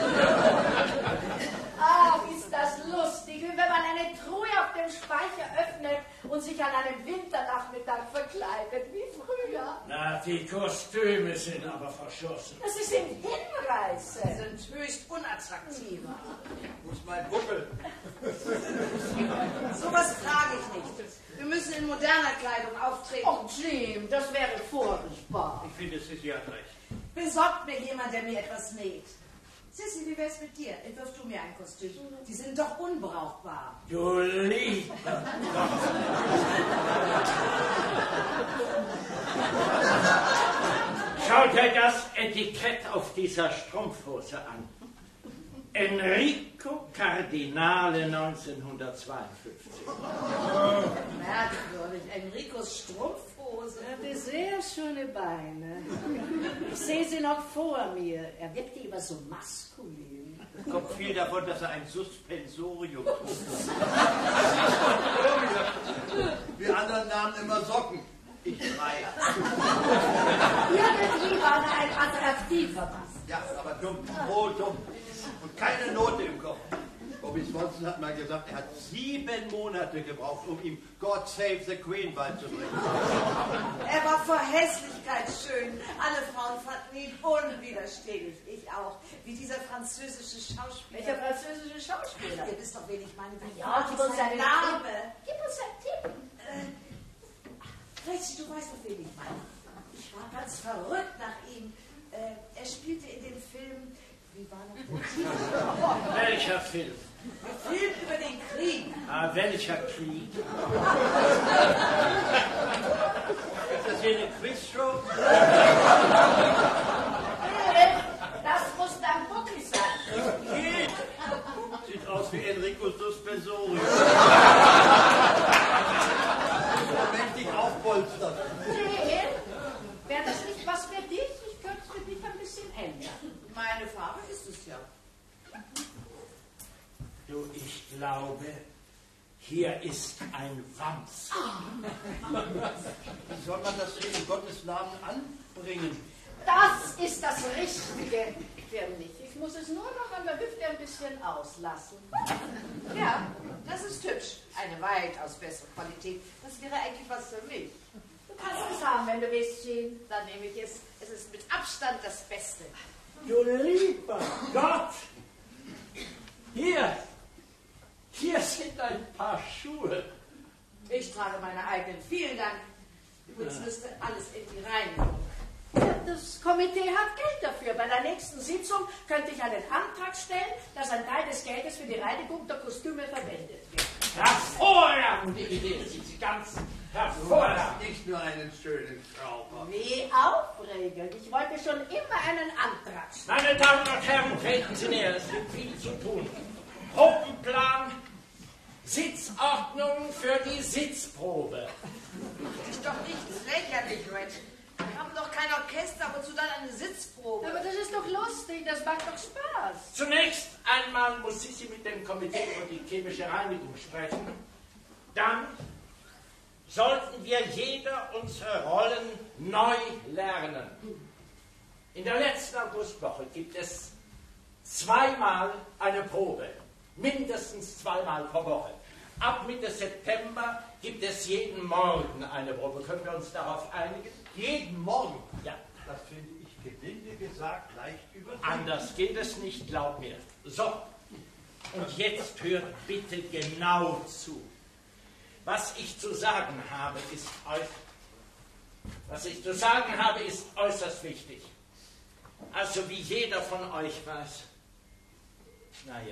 Ach, ist das lustig, wie wenn man eine Truhe auf dem Speicher öffnet und sich an einem Winternachmittag verkleidet, wie früher. Na, die Kostüme sind aber verschossen. Das ist im Hinreißen. Sind höchst unattraktiv. Wo ist mein Buckel? Sowas trage ich nicht. Wir müssen in moderner Kleidung auftreten. Oh, Jim, das wäre furchtbar. Ich finde, Sissi hat recht. Besorgt mir jemand, der mir etwas näht. Sissi, wie wär's mit dir? Entwirfst du mir ein Kostüm? Die sind doch unbrauchbar. Du lieber Schau dir das Etikett auf dieser Strumpfhose an. Enrico Cardinale neunzehnhundertzweiundfünfzig. Merkwürdig. Enricos Strumpfhose. Er hatte sehr schöne Beine. Ich sehe sie noch vor mir. Er wirkte immer so maskulin. Kommt viel davon, dass er ein Suspensorium tut. Wir anderen nahmen immer Socken. Ich drei. Irgendwie war er ein attraktiver Mann. Ja, aber dumm. Oh, dumm. Und keine Note im Kopf. Bobby Swanson hat mal gesagt, er hat sieben Monate gebraucht, um ihm God Save the Queen beizubringen. Er war vor Hässlichkeit schön. Alle Frauen fanden ihn unwiderstehlich. Ich auch. Wie dieser französische Schauspieler. Welcher französische Schauspieler? Ihr wisst doch, wen ich meine. Wie Ja, gib uns sein einen Name. Tipp. Gib uns einen Tipp. Äh, Reggie, du weißt doch, wen ich meine. Ich war ganz verrückt nach ihm. Äh, er spielte in dem Film... Wie war noch der Titel? Welcher Film? Der Film über den Krieg. Ah, welcher Krieg? Ist das hier eine Quizshow? Das muss dein Buckel sein. Geht. Sieht aus wie Enrico Suspensorium. Mächtig aufpolstert. Nee, wäre das nicht was für dich? Ich könnte es für dich ein bisschen ändern. Meine Farbe ist es ja. glaube, hier ist ein Wams. Wie soll man das hier in Gottes Namen anbringen? Das ist das Richtige für mich. Ich muss es nur noch an der Hüfte ein bisschen auslassen. Ja, das ist hübsch. Eine weitaus bessere Qualität. Das wäre eigentlich was für mich. Du kannst es haben, wenn du willst, Jean. Dann nehme ich es. Es ist mit Abstand das Beste. Du lieber Gott! Hier, hier sind ein paar Schuhe. Ich trage meine eigenen. Vielen Dank. Übrigens müsste alles in die Reinigung. Ja, das Komitee hat Geld dafür. Bei der nächsten Sitzung könnte ich einen Antrag stellen, dass ein Teil des Geldes für die Reinigung der Kostüme verwendet wird. Hervorragende Idee, Sie ganz hervorragend. Nicht nur einen schönen Schrauber. Wie aufregend. Ich wollte schon immer einen Antrag stellen. Meine Damen und Herren, treten Sie näher, es gibt viel zu tun. Gruppenplan, Sitzordnung für die Sitzprobe. Das ist doch nichts lächerlich, Red. Wir haben doch kein Orchester, wozu dann eine Sitzprobe? Aber das ist doch lustig, das macht doch Spaß. Zunächst einmal muss Sissi mit dem Komitee über die chemische Reinigung sprechen. Dann sollten wir jeder unsere Rollen neu lernen. In der letzten Augustwoche gibt es zweimal eine Probe. Mindestens zweimal pro Woche. Ab Mitte September gibt es jeden Morgen eine Probe. Können wir uns darauf einigen? Jeden Morgen? Ja. Das finde ich gelinde gesagt leicht übertrieben. Anders geht es nicht, glaub mir. So, und jetzt hört bitte genau zu. Was ich zu sagen habe, ist äußerst, was ich zu sagen habe, ist äußerst wichtig. Also wie jeder von euch weiß. Naja.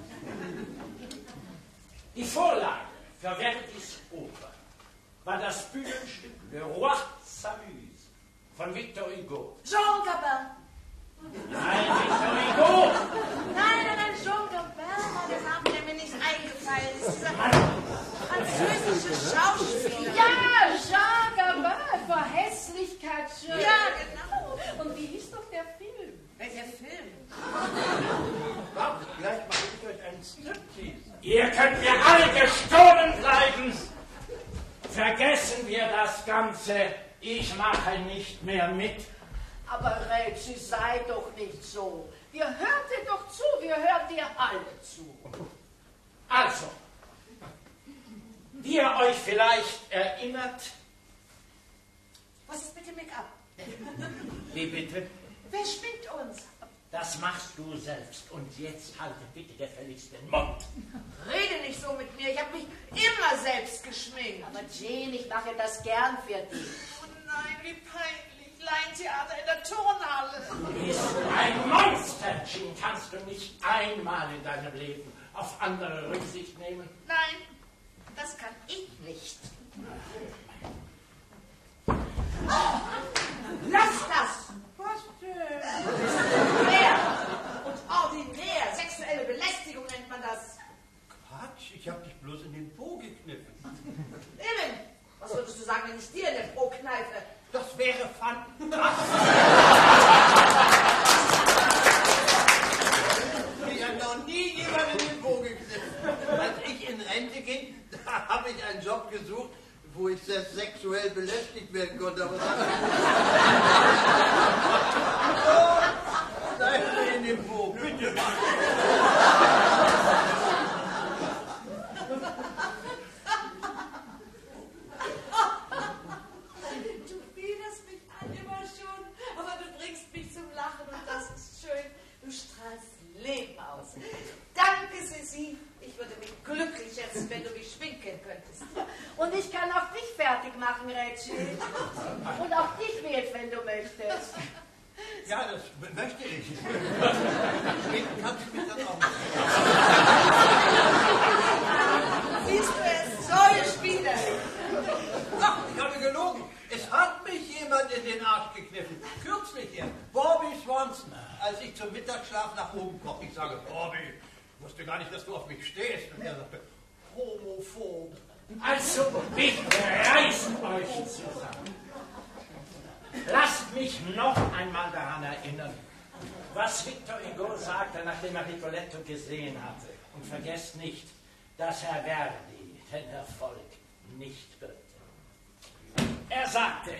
Die Vorlage für Verdis Oper war das Bühnenstück Le Roi s'amuse von Victor Hugo. Jean Gabin. Nein, Victor Hugo! Nein, nein, nein, Jean Gabin war der Name, der mir nicht eingefallen ist. Dieser französische Schauspieler. Ja, Jean Gabin, vor Hässlichkeit schön. Ja, genau. Und wie hieß doch der Film? Welcher Film? Wartet, gleich mache ich euch einen Striptease. Ihr könnt mir alle gestohlen bleiben. Vergessen wir das Ganze. Ich mache nicht mehr mit. Aber Rätsel, sei doch nicht so. Wir hören dir doch zu, wir hören dir alle zu. Also, wie ihr euch vielleicht erinnert, Was ist mit dem Make-up? wie bitte? Wer schminkt uns? Das machst du selbst. Und jetzt halte bitte gefälligst den Mund. Rede nicht so mit mir. Ich habe mich immer selbst geschminkt. Aber Jean, ich mache das gern für dich. Oh nein, wie peinlich. Laientheater in der Turnhalle. Du bist ein Monster, Jean. Kannst du nicht einmal in deinem Leben auf andere Rücksicht nehmen? Nein, das kann ich nicht. Lass das! Was denn? Ordinär und ordinär. Sexuelle Belästigung nennt man das. Quatsch, ich habe dich bloß in den Po gekniffen. Evan, was würdest du sagen, wenn ich dir in den Po kneife? Das wäre fantastisch. Ich habe noch nie jemanden in den Po gekniffen. Als ich in Rente ging, da habe ich einen Job gesucht, wo ich selbst sexuell belästigt werden konnte. Aber das oh, nein, in den Po, bitte. Du bietest mich an immer schon, aber du bringst mich zum Lachen und das ist schön. Du strahlst Leben aus. Danke, Sissi. Ich würde mich glücklich schätzen, wenn du mich schminken könntest. Und ich kann auch dich fertig machen, Rätsel. Und auch dich wählt, wenn du möchtest. Ja, das möchte ich. Schminken kannst du mich dann auch. Siehst du es? Solche Spiele. Ach, ich habe gelogen. Es hat mich jemand in den Arsch gekniffen. Kürzlich erst. Bobby Swanson. Als ich zum Mittagsschlaf nach oben komme. Ich sage, Bobby, ich wusste gar nicht, dass du auf mich stehst. Und er sagte, homophob. Also bitte reißt euch zusammen. Lasst mich noch einmal daran erinnern, was Victor Hugo sagte, nachdem er Rigoletto gesehen hatte. Und vergesst nicht, dass Herr Verdi den Erfolg nicht birgte. Er sagte,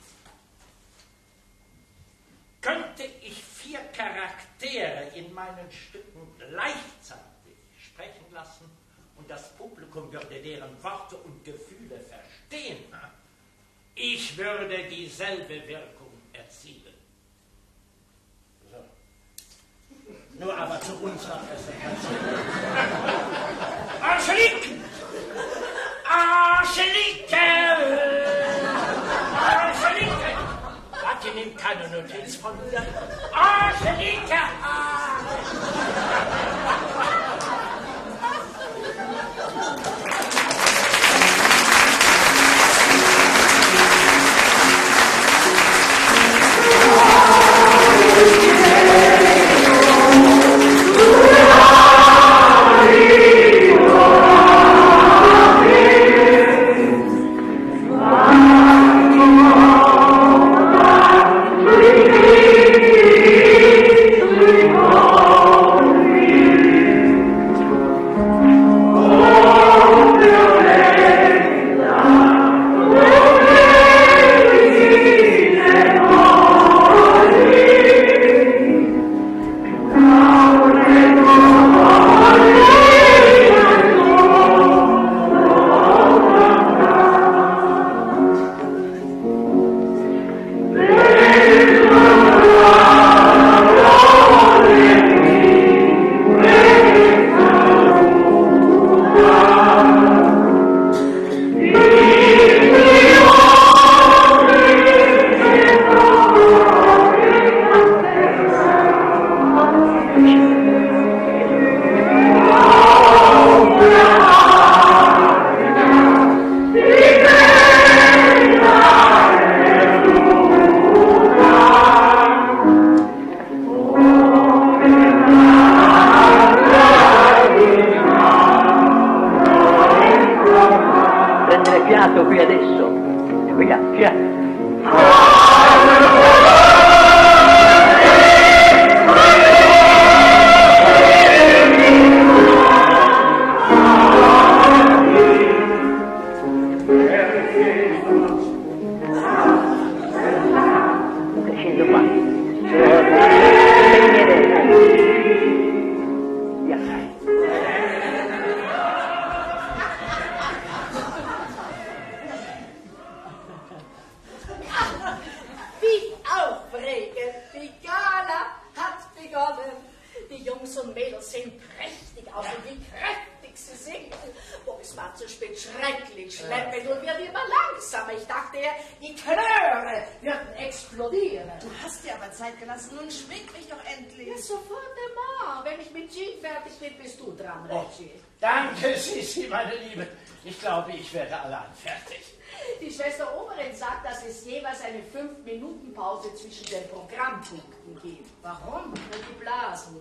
könnte ich vier Charaktere in meinen Stücken gleichzeitig sprechen lassen und das Publikum würde deren Worte und Gefühle verstehen, ich würde dieselbe Wirkung erzielen. So. Nur aber zu unserer Präsentation. Angelique! Angelique! Angelique! Warte, nimmt keine Notiz von mir. Angelique! Ich werde allein fertig. Die Schwester Oberin sagt, dass es jeweils eine fünf Minuten Pause zwischen den Programmpunkten gibt. Warum? Nur die Blasen.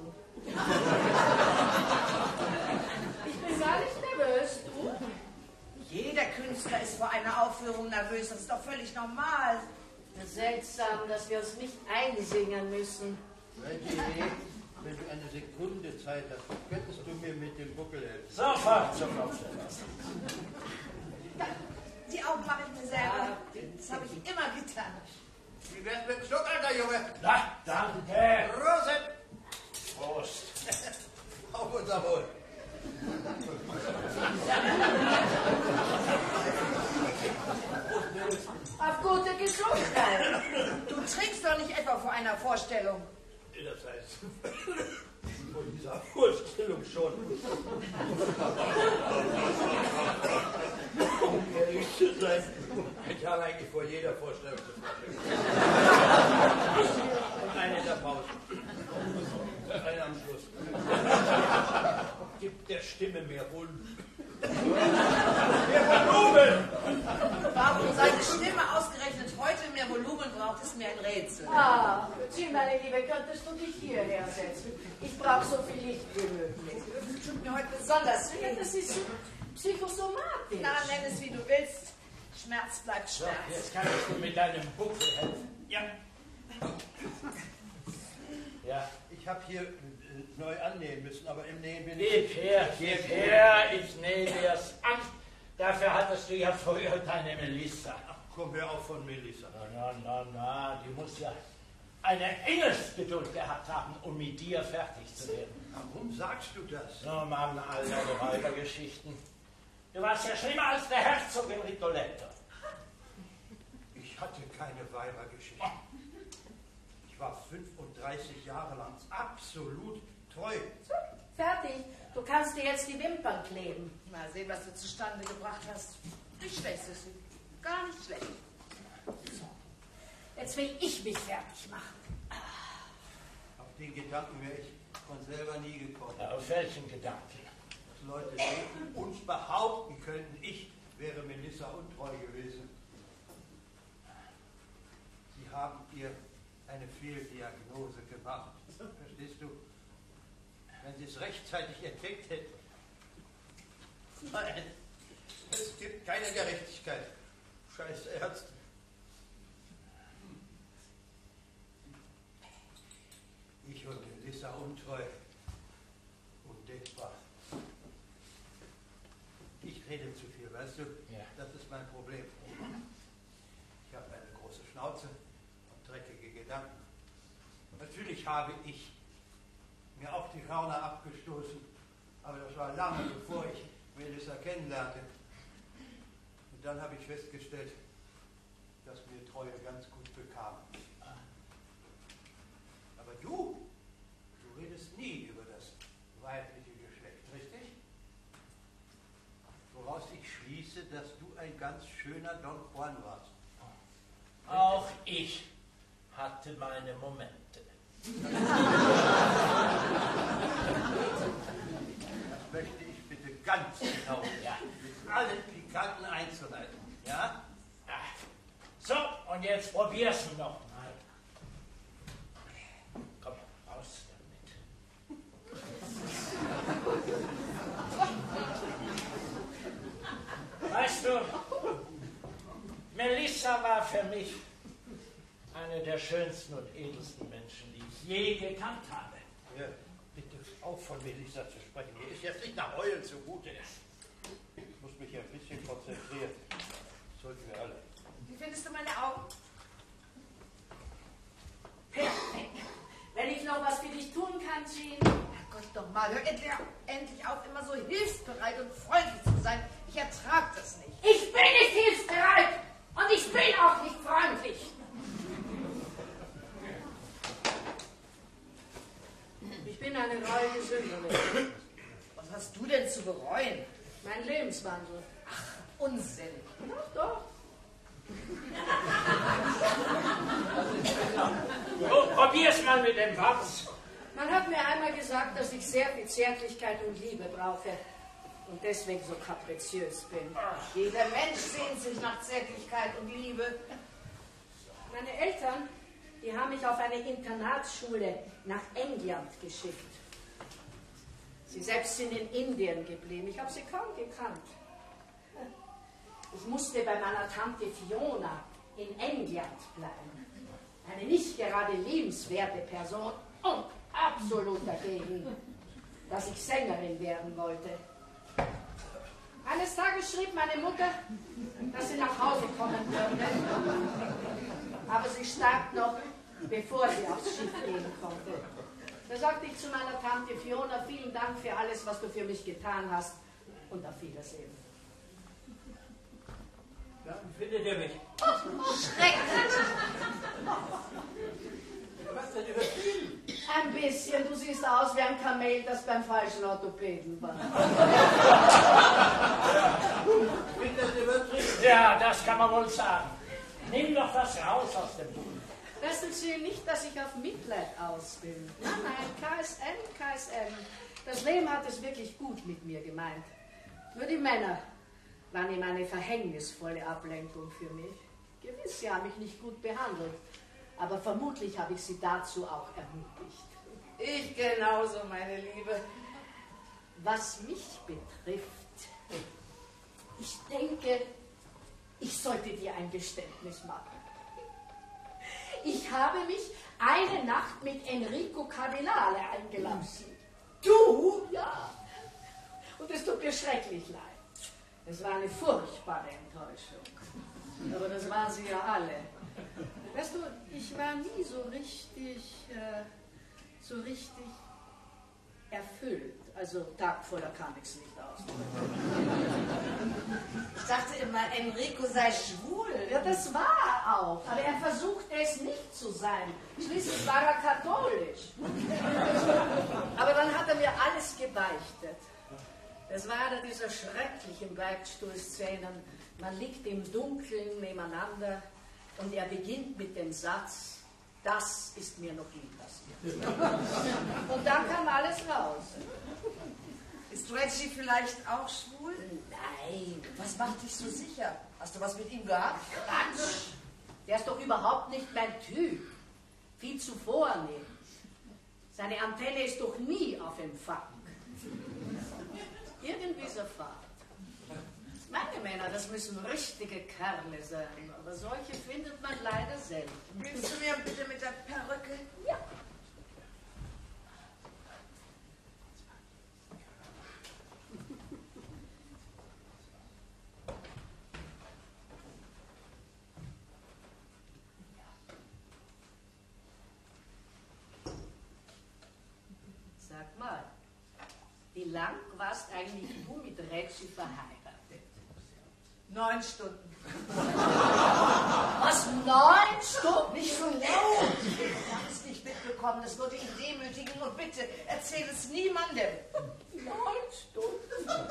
Ich bin gar nicht nervös, du? Jeder Künstler ist vor einer Aufführung nervös, das ist doch völlig normal. Seltsam, dass wir uns nicht einsingen müssen. Wenn du eine Sekunde Zeit hast, könntest du mir mit dem Buckel helfen? Sofort, sofort. Die Augen mache ich mir selber. Das habe ich immer getan. Wie wär's mit dem Schluck, alter Junge? Na, danke. Prost! Prost. Auf unser Wohl. Auf gute Gesundheit. Du trinkst doch nicht etwa vor einer Vorstellung. Das heißt, vor dieser Vorstellung schon. Um ehrlich zu sein, ich habe eigentlich vor jeder Vorstellung zu Flasche. Und eine in der Pause. Eine am Schluss. Gibt der Stimme mehr Volumen. Mehr Volumen! Warum seine Stimme ausgerechnet heute mehr Volumen braucht, ist mir ein Rätsel. Ah, Jean, meine Liebe, könntest du dich hierher setzen? Ich brauche so viel Licht wie möglich. Das tut mir heute besonders Ja, weh. das ist so psychosomatisch. Na, nenn es wie du willst. Schmerz bleibt So, Schmerz. jetzt kannst du mit deinem Buckel helfen. Ja. Ja. Ich habe hier und neu annähen müssen, aber im Nähen bin Gib ich... her, gib her, ich nähe dir's an. Dafür hattest du ja früher deine Melissa. Ach, komm, hör auf von Melissa. Na, na, na, na, die muss ja eine Engelsgeduld gehabt haben, um mit dir fertig zu werden. Warum sagst du das? So, Mann, all deine Weibergeschichten. Du warst ja schlimmer als der Herzog in Rigoletto. Ich hatte keine Weibergeschichte. Ich war fünfunddreißig Jahre lang absolut treu. So, fertig. Du kannst dir jetzt die Wimpern kleben. Mal sehen, was du zustande gebracht hast. Nicht schlecht, Sissy. Gar nicht schlecht. So. Jetzt will ich mich fertig machen. Auf den Gedanken wäre ich von selber nie gekommen. Ja, auf welchen Gedanken? Dass Leute denken, uns behaupten könnten, ich wäre Melissa untreu gewesen. Sie haben ihr eine Fehldiagnose gemacht. Verstehst du? Wenn sie es rechtzeitig entdeckt hätten. Nein, es gibt keine Gerechtigkeit. Scheiß Ärzte. Ich und Melissa untreu. Undenkbar. Ich rede zu viel, weißt du? Ja. Das ist mein Problem. Ich habe eine große Schnauze und dreckige Gedanken. Natürlich habe ich mir auch die Hörner abgestoßen, aber das war lange bevor ich Melissa kennenlernte. Und dann habe ich festgestellt, dass mir Treue ganz gut bekam. Aber du, du redest nie über das weibliche Geschlecht, richtig? Woraus ich schließe, dass du ein ganz schöner Don Juan warst. Auch ich hatte meine Momente. Das möchte ich bitte ganz genau, Ja. mit allen pikanten Einzelheiten, ja? So, und jetzt probier's noch mal. Komm, raus damit. Weißt du, Melissa war für mich eine der schönsten und edelsten Menschen, die ich je gekannt habe. Ja, bitte auf von Melissa zu sprechen. Mir ist jetzt nicht nach Heulen zugute. Ich muss mich ein bisschen konzentrieren. Das sollten wir alle. Wie findest du meine Augen? Perfekt. Wenn ich noch was für dich tun kann, Jean. Gott doch mal, hör endlich, endlich auf, immer so hilfsbereit und freundlich zu sein. Ich ertrag das nicht. Ich bin nicht hilfsbereit und ich bin auch nicht freundlich. Ich bin eine reuige Sünderin. Was hast du denn zu bereuen? Mein Lebenswandel. Ach, Unsinn. Doch, doch. So, probier's mal mit dem Wachs. Man hat mir einmal gesagt, dass ich sehr viel Zärtlichkeit und Liebe brauche und deswegen so kapriziös bin. Jeder Mensch sehnt sich nach Zärtlichkeit und Liebe. Meine Eltern, die haben mich auf eine Internatsschule nach England geschickt. Sie selbst sind in Indien geblieben. Ich habe sie kaum gekannt. Ich musste bei meiner Tante Fiona in England bleiben. Eine nicht gerade liebenswerte Person und absolut dagegen, dass ich Sängerin werden wollte. Eines Tages schrieb meine Mutter, dass sie nach Hause kommen würde. Aber sie starb noch, bevor sie aufs Schiff gehen konnte. Da sagte ich zu meiner Tante Fiona, vielen Dank für alles, was du für mich getan hast und auf Wiedersehen. Ja, findet ihr mich? Schrecklich. Was denn übertrieben? Ein bisschen, du siehst aus wie ein Kamel, das beim falschen Orthopäden war. Findet das übertrieben? Ja, das kann man wohl sagen. Nimm doch was raus aus dem Buch. Weißt du, Ziel nicht, dass ich auf Mitleid aus bin. Nein, nein, K S M, K S M. Das Leben hat es wirklich gut mit mir gemeint. Nur die Männer waren ihm eine verhängnisvolle Ablenkung für mich. Gewiss, sie haben mich nicht gut behandelt, aber vermutlich habe ich sie dazu auch ermutigt. Ich genauso, meine Liebe. Was mich betrifft, ich denke, ich sollte dir ein Geständnis machen. Ich habe mich eine Nacht mit Enrico Cardinale eingelassen. Du? Ja. Und es tut mir schrecklich leid. Es war eine furchtbare Enttäuschung. Aber das waren sie ja alle. Weißt du, ich war nie so richtig, äh, so richtig erfüllt. Also taktvoller kann ich es nicht ausdrücken. Ich dachte immer, Enrico sei schwul. Ja, das war er auch. Aber er versuchte es nicht zu sein. Schließlich war er katholisch. Aber dann hat er mir alles gebeichtet. Es war einer dieser schrecklichen Beichtstuhlszenen. Man liegt im Dunkeln nebeneinander und er beginnt mit dem Satz, das ist mir noch nie passiert. Und dann kam alles raus. Ist Reggie vielleicht auch schwul? Nein, Was macht dich so sicher? Hast du was mit ihm gehabt? Quatsch. Der ist doch überhaupt nicht mein Typ. Viel zu vornehm. Seine Antenne ist doch nie auf Empfang. Irgendwie so fad. Meine Männer, das müssen richtige Kerle sein, aber solche findet man leider selten. Willst du mir bitte mit der Perücke? Ja. Sag mal, wie lang warst eigentlich du mit Reggie verheiratet? Neun Stunden. Was, neun Stunden? Nicht so laut. Ich habe es nicht mitbekommen. Das würde ihn demütigen. Und bitte, erzähl es niemandem. Neun Stunden?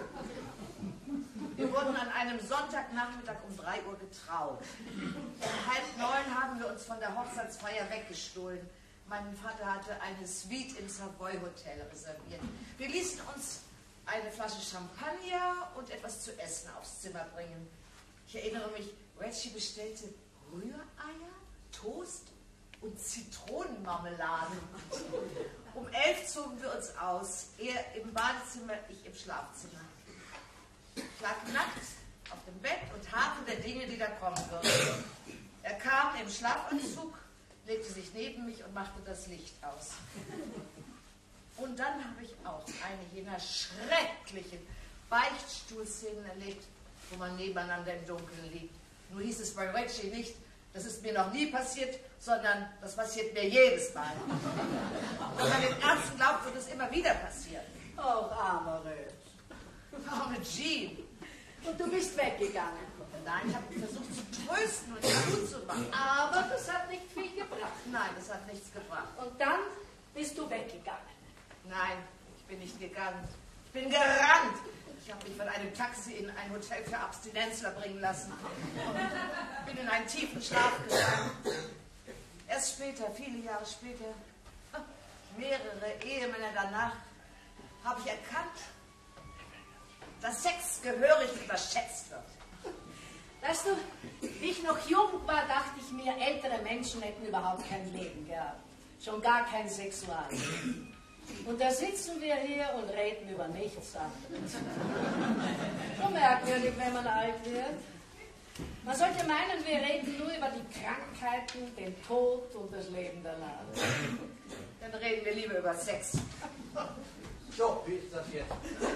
Wir wurden an einem Sonntagnachmittag um drei Uhr getraut. Um halb neun haben wir uns von der Hochzeitsfeier weggestohlen. Mein Vater hatte eine Suite im Savoy Hotel reserviert. Wir ließen uns eine Flasche Champagner und etwas zu essen aufs Zimmer bringen. Ich erinnere mich, Reggie bestellte Rühreier, Toast und Zitronenmarmelade. Um elf zogen wir uns aus. Er im Badezimmer, ich im Schlafzimmer. Ich lag nackt auf dem Bett und harrte der Dinge, die da kommen würden. Er kam im Schlafanzug, legte sich neben mich und machte das Licht aus. Und dann habe ich auch eine jener schrecklichen Beichtstuhlszenen erlebt, wo man nebeneinander im Dunkeln liegt. Nur hieß es bei Reggie nicht, das ist mir noch nie passiert, sondern das passiert mir jedes Mal. Wenn man den Ärzten glaubt, wird es immer wieder passieren. Oh, armer Rösch. Arme Jean. Und du bist weggegangen. Nein, ich habe versucht zu trösten und ihn gut zu machen. Aber das hat nicht viel gebracht. Nein, das hat nichts gebracht. Und dann bist du weggegangen. Nein, ich bin nicht gegangen. Ich bin gerannt. Ich habe mich von einem Taxi in ein Hotel für Abstinenzler bringen lassen und bin in einen tiefen Schlaf gefallen. Erst später, viele Jahre später, mehrere Ehemänner danach, habe ich erkannt, dass Sex gehörig überschätzt wird. Weißt du, wie ich noch jung war, dachte ich mir, ältere Menschen hätten überhaupt kein Leben gehabt. Schon gar kein Sexualleben. Und da sitzen wir hier und reden über nichts anderes. So merkwürdig, wenn man alt wird. Man sollte meinen, wir reden nur über die Krankheiten, den Tod und das Leben danach. Dann reden wir lieber über Sex. So, wie ist das jetzt?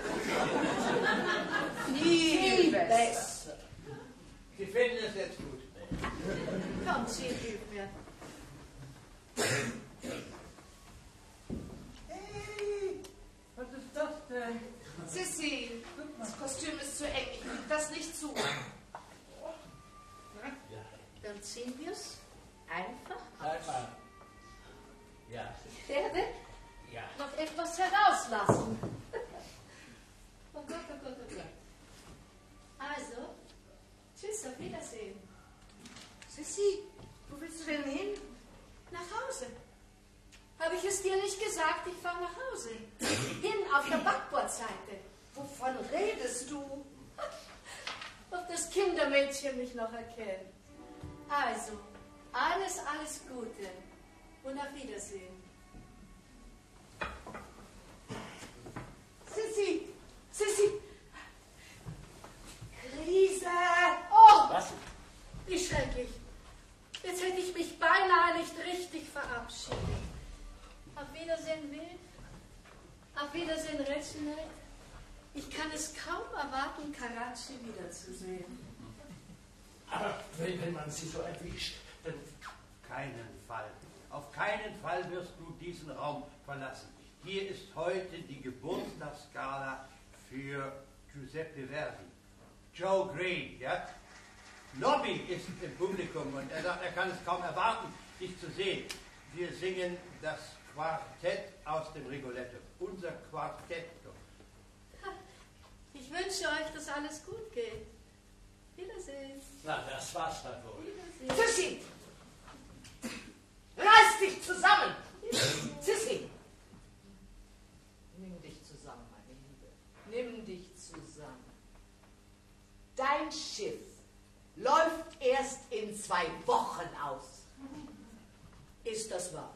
Viel besser. Sie finden es jetzt gut. Komm, zieh, hilf mir. Hey, was ist das denn? Sissy, das Kostüm ist zu eng. Ich krieg das nicht zu. Dann ziehen wir es einfach Einmal. Ja. Ich werde Ja. noch etwas herauslassen. Oh Gott, oh Gott, oh Gott. Also, tschüss, auf Wiedersehen. Sissy, wo willst du denn hin? Nach Hause. Habe ich es dir nicht gesagt? Ich fahre nach Hause. Hin auf der Backbordseite. Wovon redest du? Ob das Kindermädchen mich noch erkennt. Also, alles, alles Gute und auf Wiedersehen. Sissy, Sissy. Krise. Oh, Was? wie schrecklich. Jetzt hätte ich mich beinahe nicht richtig verabschiedet. Auf Wiedersehen, Will. Auf Wiedersehen, Reginald. Ich kann es kaum erwarten, Karachi wiederzusehen. Aber wenn, wenn man sie so erwischt, dann... Keinen Fall. Auf keinen Fall wirst du diesen Raum verlassen. Hier ist heute die Geburtstagsgala für Giuseppe Verdi. Joe Green, ja? Nobby ist im Publikum und er sagt, er kann es kaum erwarten, dich zu sehen. Wir singen das Quartett aus dem Rigoletto. Unser Quartetto. Ich wünsche euch, dass alles gut geht. Wiedersehen. Na, das war's dann wohl. Wiedersehen. Sissy! Reiß dich zusammen! Sissy! Nimm dich zusammen, meine Liebe. Nimm dich zusammen. Dein Schiff läuft erst in zwei Wochen aus. Ist das wahr?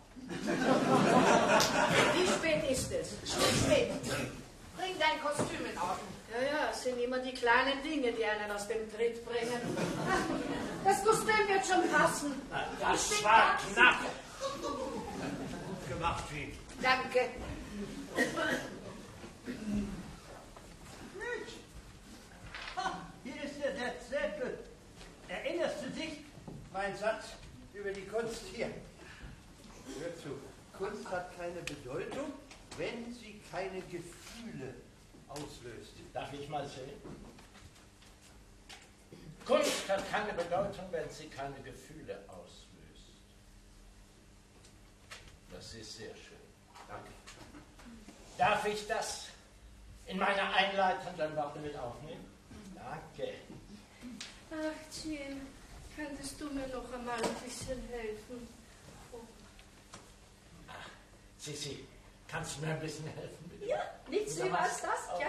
Wie spät ist es? Spät. Bring dein Kostüm in Ordnung. Ja, ja, es sind immer die kleinen Dinge, die einen aus dem Tritt bringen. Das Kostüm wird schon passen. Na, das war knapp. Gut gemacht, Jean. Danke. Mensch, ha, hier ist der Dead Zettel. Erinnerst du dich? Mein Satz über die Kunst hier. Hör zu. Kunst hat keine Bedeutung, wenn sie keine Gefühle auslöst. Darf ich mal sehen? Kunst hat keine Bedeutung, wenn sie keine Gefühle auslöst. Das ist sehr schön. Danke. Darf ich das in meine einleitenden Worte mit aufnehmen? Danke. Ach, Jean, könntest du mir noch einmal ein bisschen helfen? Oh. Ach, Sissi, kannst du mir ein bisschen helfen, bitte? Ja, nichts lieber als das, okay. ja?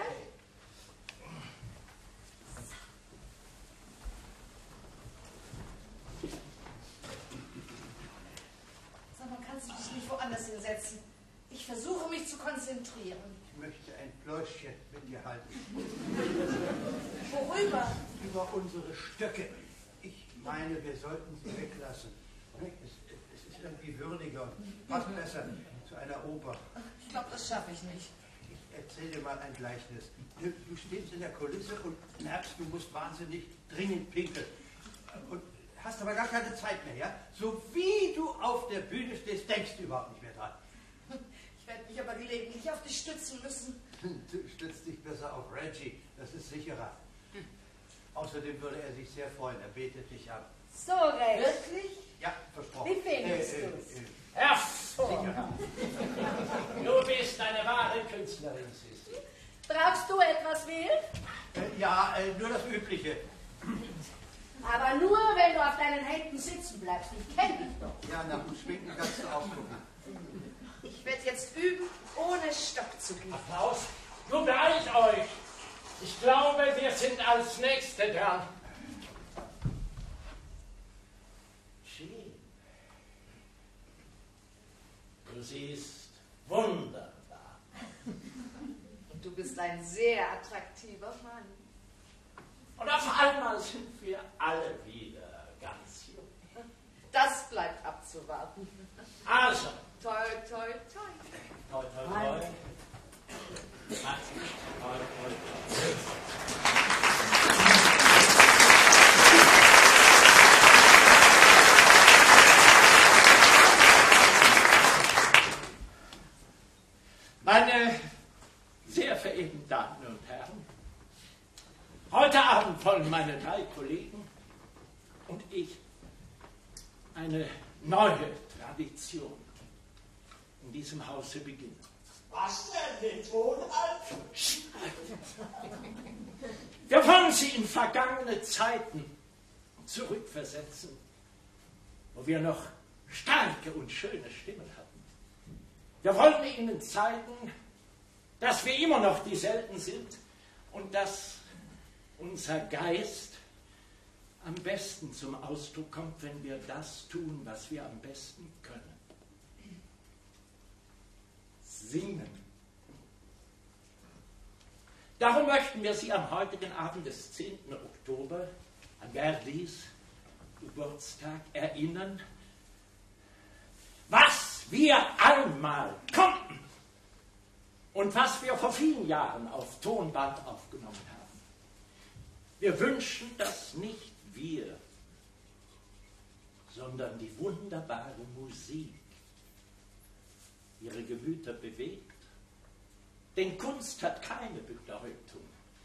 Sag mal, kannst du dich nicht woanders hinsetzen? Ich versuche mich zu konzentrieren. Ich möchte ein Pläuschchen mit dir halten. Worüber? Über unsere Stöcke. Ich meine, wir sollten sie weglassen. Es, es ist irgendwie würdiger und passt besser zu einer Oper. Ich glaube, das schaffe ich nicht. Ich erzähle dir mal ein Gleichnis. Du, du stehst in der Kulisse und merkst, du musst wahnsinnig dringend pinkeln. Und hast aber gar keine Zeit mehr, ja? So wie du auf der Bühne stehst, denkst du überhaupt nicht mehr dran. Ich werde mich aber gelegentlich auf dich stützen müssen. Du stützt dich besser auf Reggie, das ist sicherer. Außerdem würde er sich sehr freuen, er betet dich ab. So recht. Wirklich? Ja, versprochen. Wie findest Äh, äh, du's? äh, Hervorragend. Du bist eine wahre Künstlerin, Sissi. Brauchst du etwas, Will? äh, ja, äh, nur das Übliche. Aber nur, wenn du auf deinen Händen sitzen bleibst. Ich kenne dich doch. Ja, nach dem Schminken kannst du ausgucken. Ich werde jetzt üben, ohne Stock zu gehen. Applaus. Nun beeilt euch. Ich glaube, wir sind als Nächste dran. Jean, du siehst wunderbar. Und du bist ein sehr attraktiver Mann. Und auf einmal sind wir alle wieder ganz jung. Das bleibt abzuwarten. Also, Toi, toi, toi. toi, toi, toi. Mach's gut. Toi, toi, toi. Meine sehr verehrten Damen und Herren, heute Abend wollen meine drei Kollegen und ich eine neue Tradition in diesem Hause beginnen. Was denn den Tonhalt? Wir wollen Sie in vergangene Zeiten zurückversetzen, wo wir noch starke und schöne Stimmen hatten. Wir wollen Ihnen zeigen, dass wir immer noch dieselben sind und dass unser Geist am besten zum Ausdruck kommt, wenn wir das tun, was wir am besten können. Singen. Darum möchten wir Sie am heutigen Abend des zehnten Oktober an Verdis Geburtstag erinnern, was wir einmal konnten und was wir vor vielen Jahren auf Tonband aufgenommen haben. Wir wünschen, dass nicht wir, sondern die wunderbare Musik ihre Gemüter bewegt. Denn Kunst hat keine Bedeutung.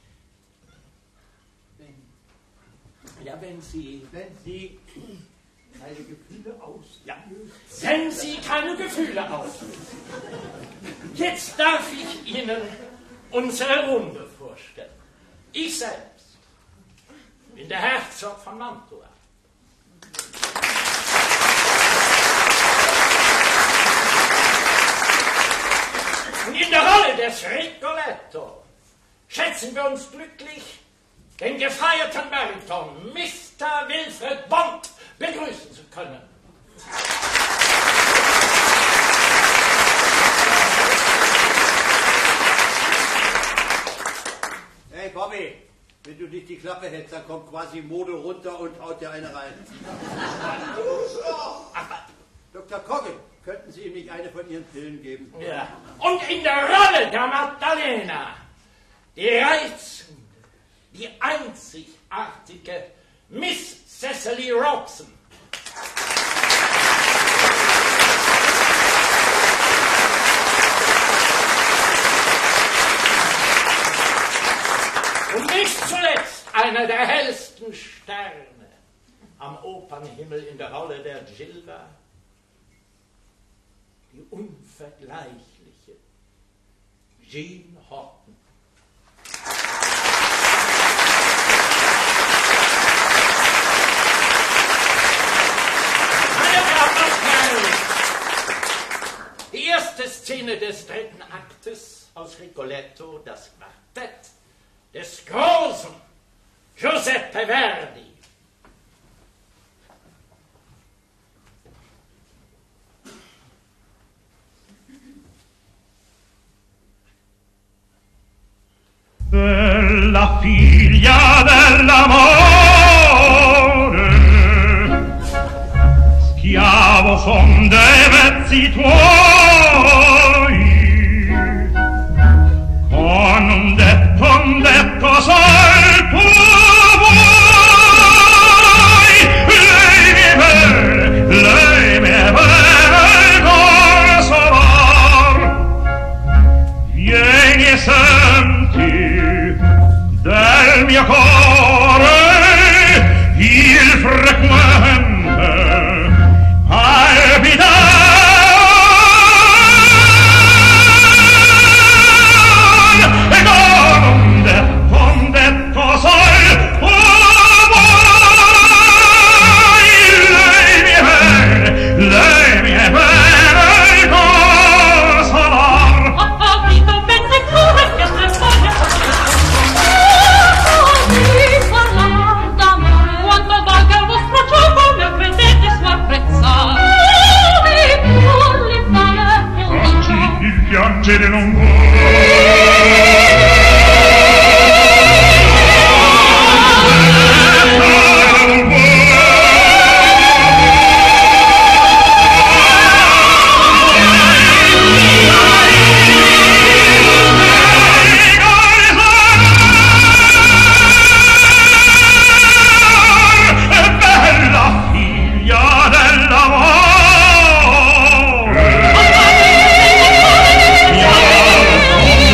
Wenn, ja, wenn sie... Wenn sie keine Gefühle auslöst. Ja, wenn sie keine Gefühle auslöst. Jetzt darf ich Ihnen unsere Runde vorstellen. Ich selbst bin der Herzog von Mantua. Und in der Rolle des Rigoletto schätzen wir uns glücklich, den gefeierten Bariton Mister Wilfred Bond begrüßen zu können. Hey Bobby, wenn du nicht die Klappe hältst, dann kommt quasi Mode runter und haut dir eine rein. Doktor Kogge, könnten Sie ihm nicht eine von Ihren Pillen geben? Ja. Und in der Rolle der Magdalena, die reizende, die einzigartige Miss Cecily Robson. Und nicht zuletzt einer der hellsten Sterne am Opernhimmel in der Rolle der Gilda, die unvergleichliche Jean Horton. Meine Damen und Herren, die erste Szene des dritten Aktes aus Rigoletto, das Quartett des großen Giuseppe Verdi. Della figlia dell'amore, schiavo son dei vezzi tuoi, con un detto, un detto sol tu vuoi, lei mi vede, lei mi vede consolar, vieni e senti del mio cuore il frequente palpitar e con un detto, un detto sol tu vuoi, lei mi vede, lei mi vede consolar. Ho capito ben sicuro che per voi piangere non vuoi. Oh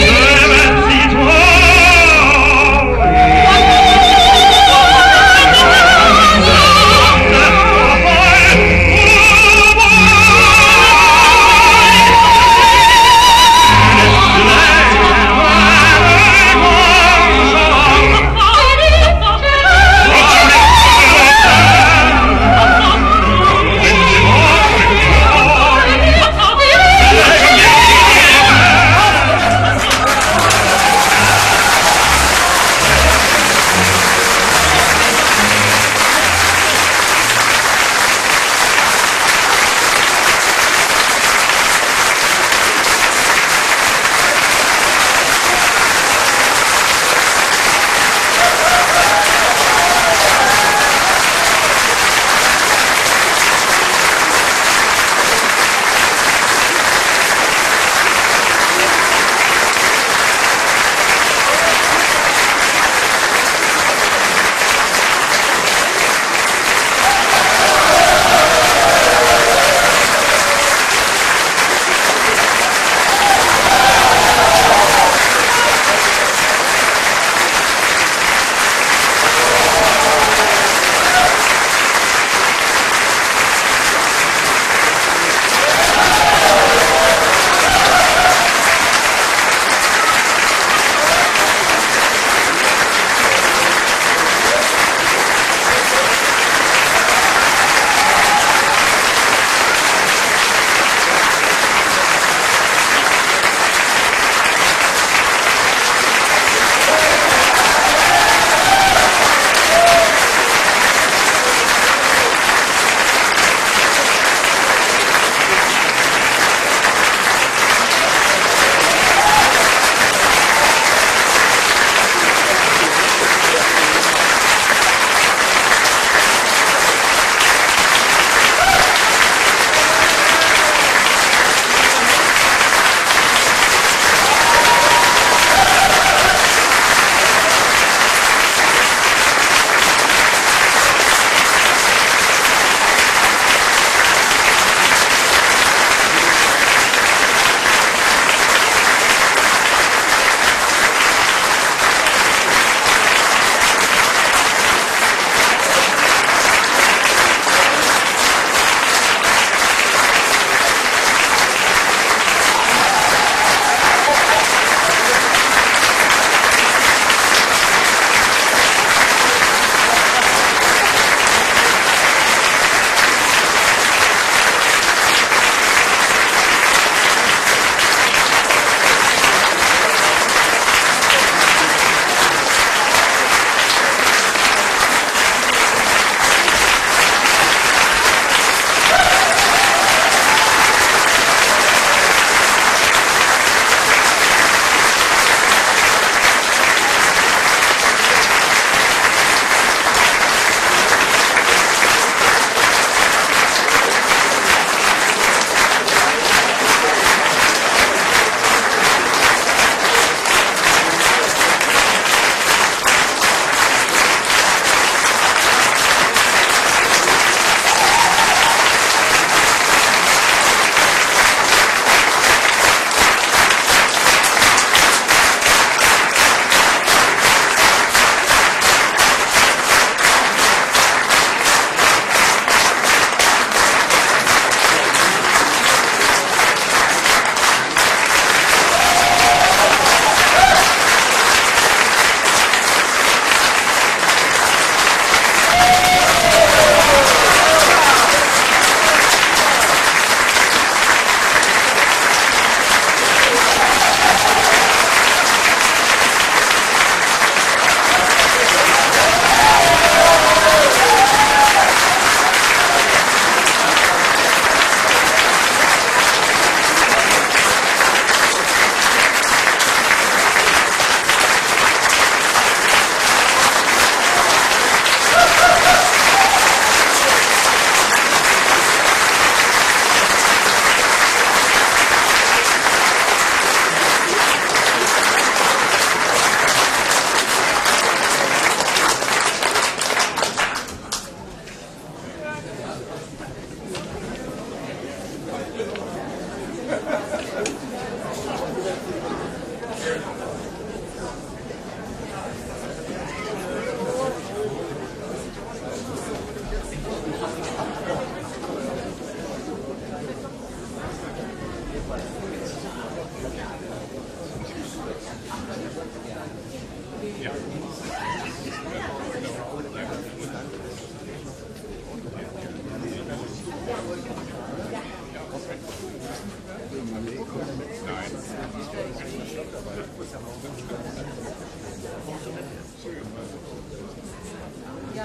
Ja,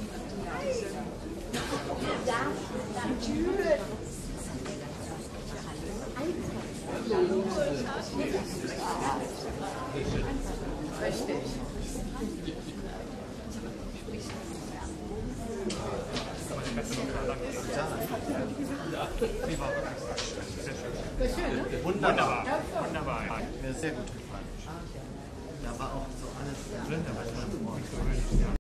natürlich. Richtig. Wunderbar. Wunderbar. Mir sehr gut gefallen. Da war auch so alles drin, da war schon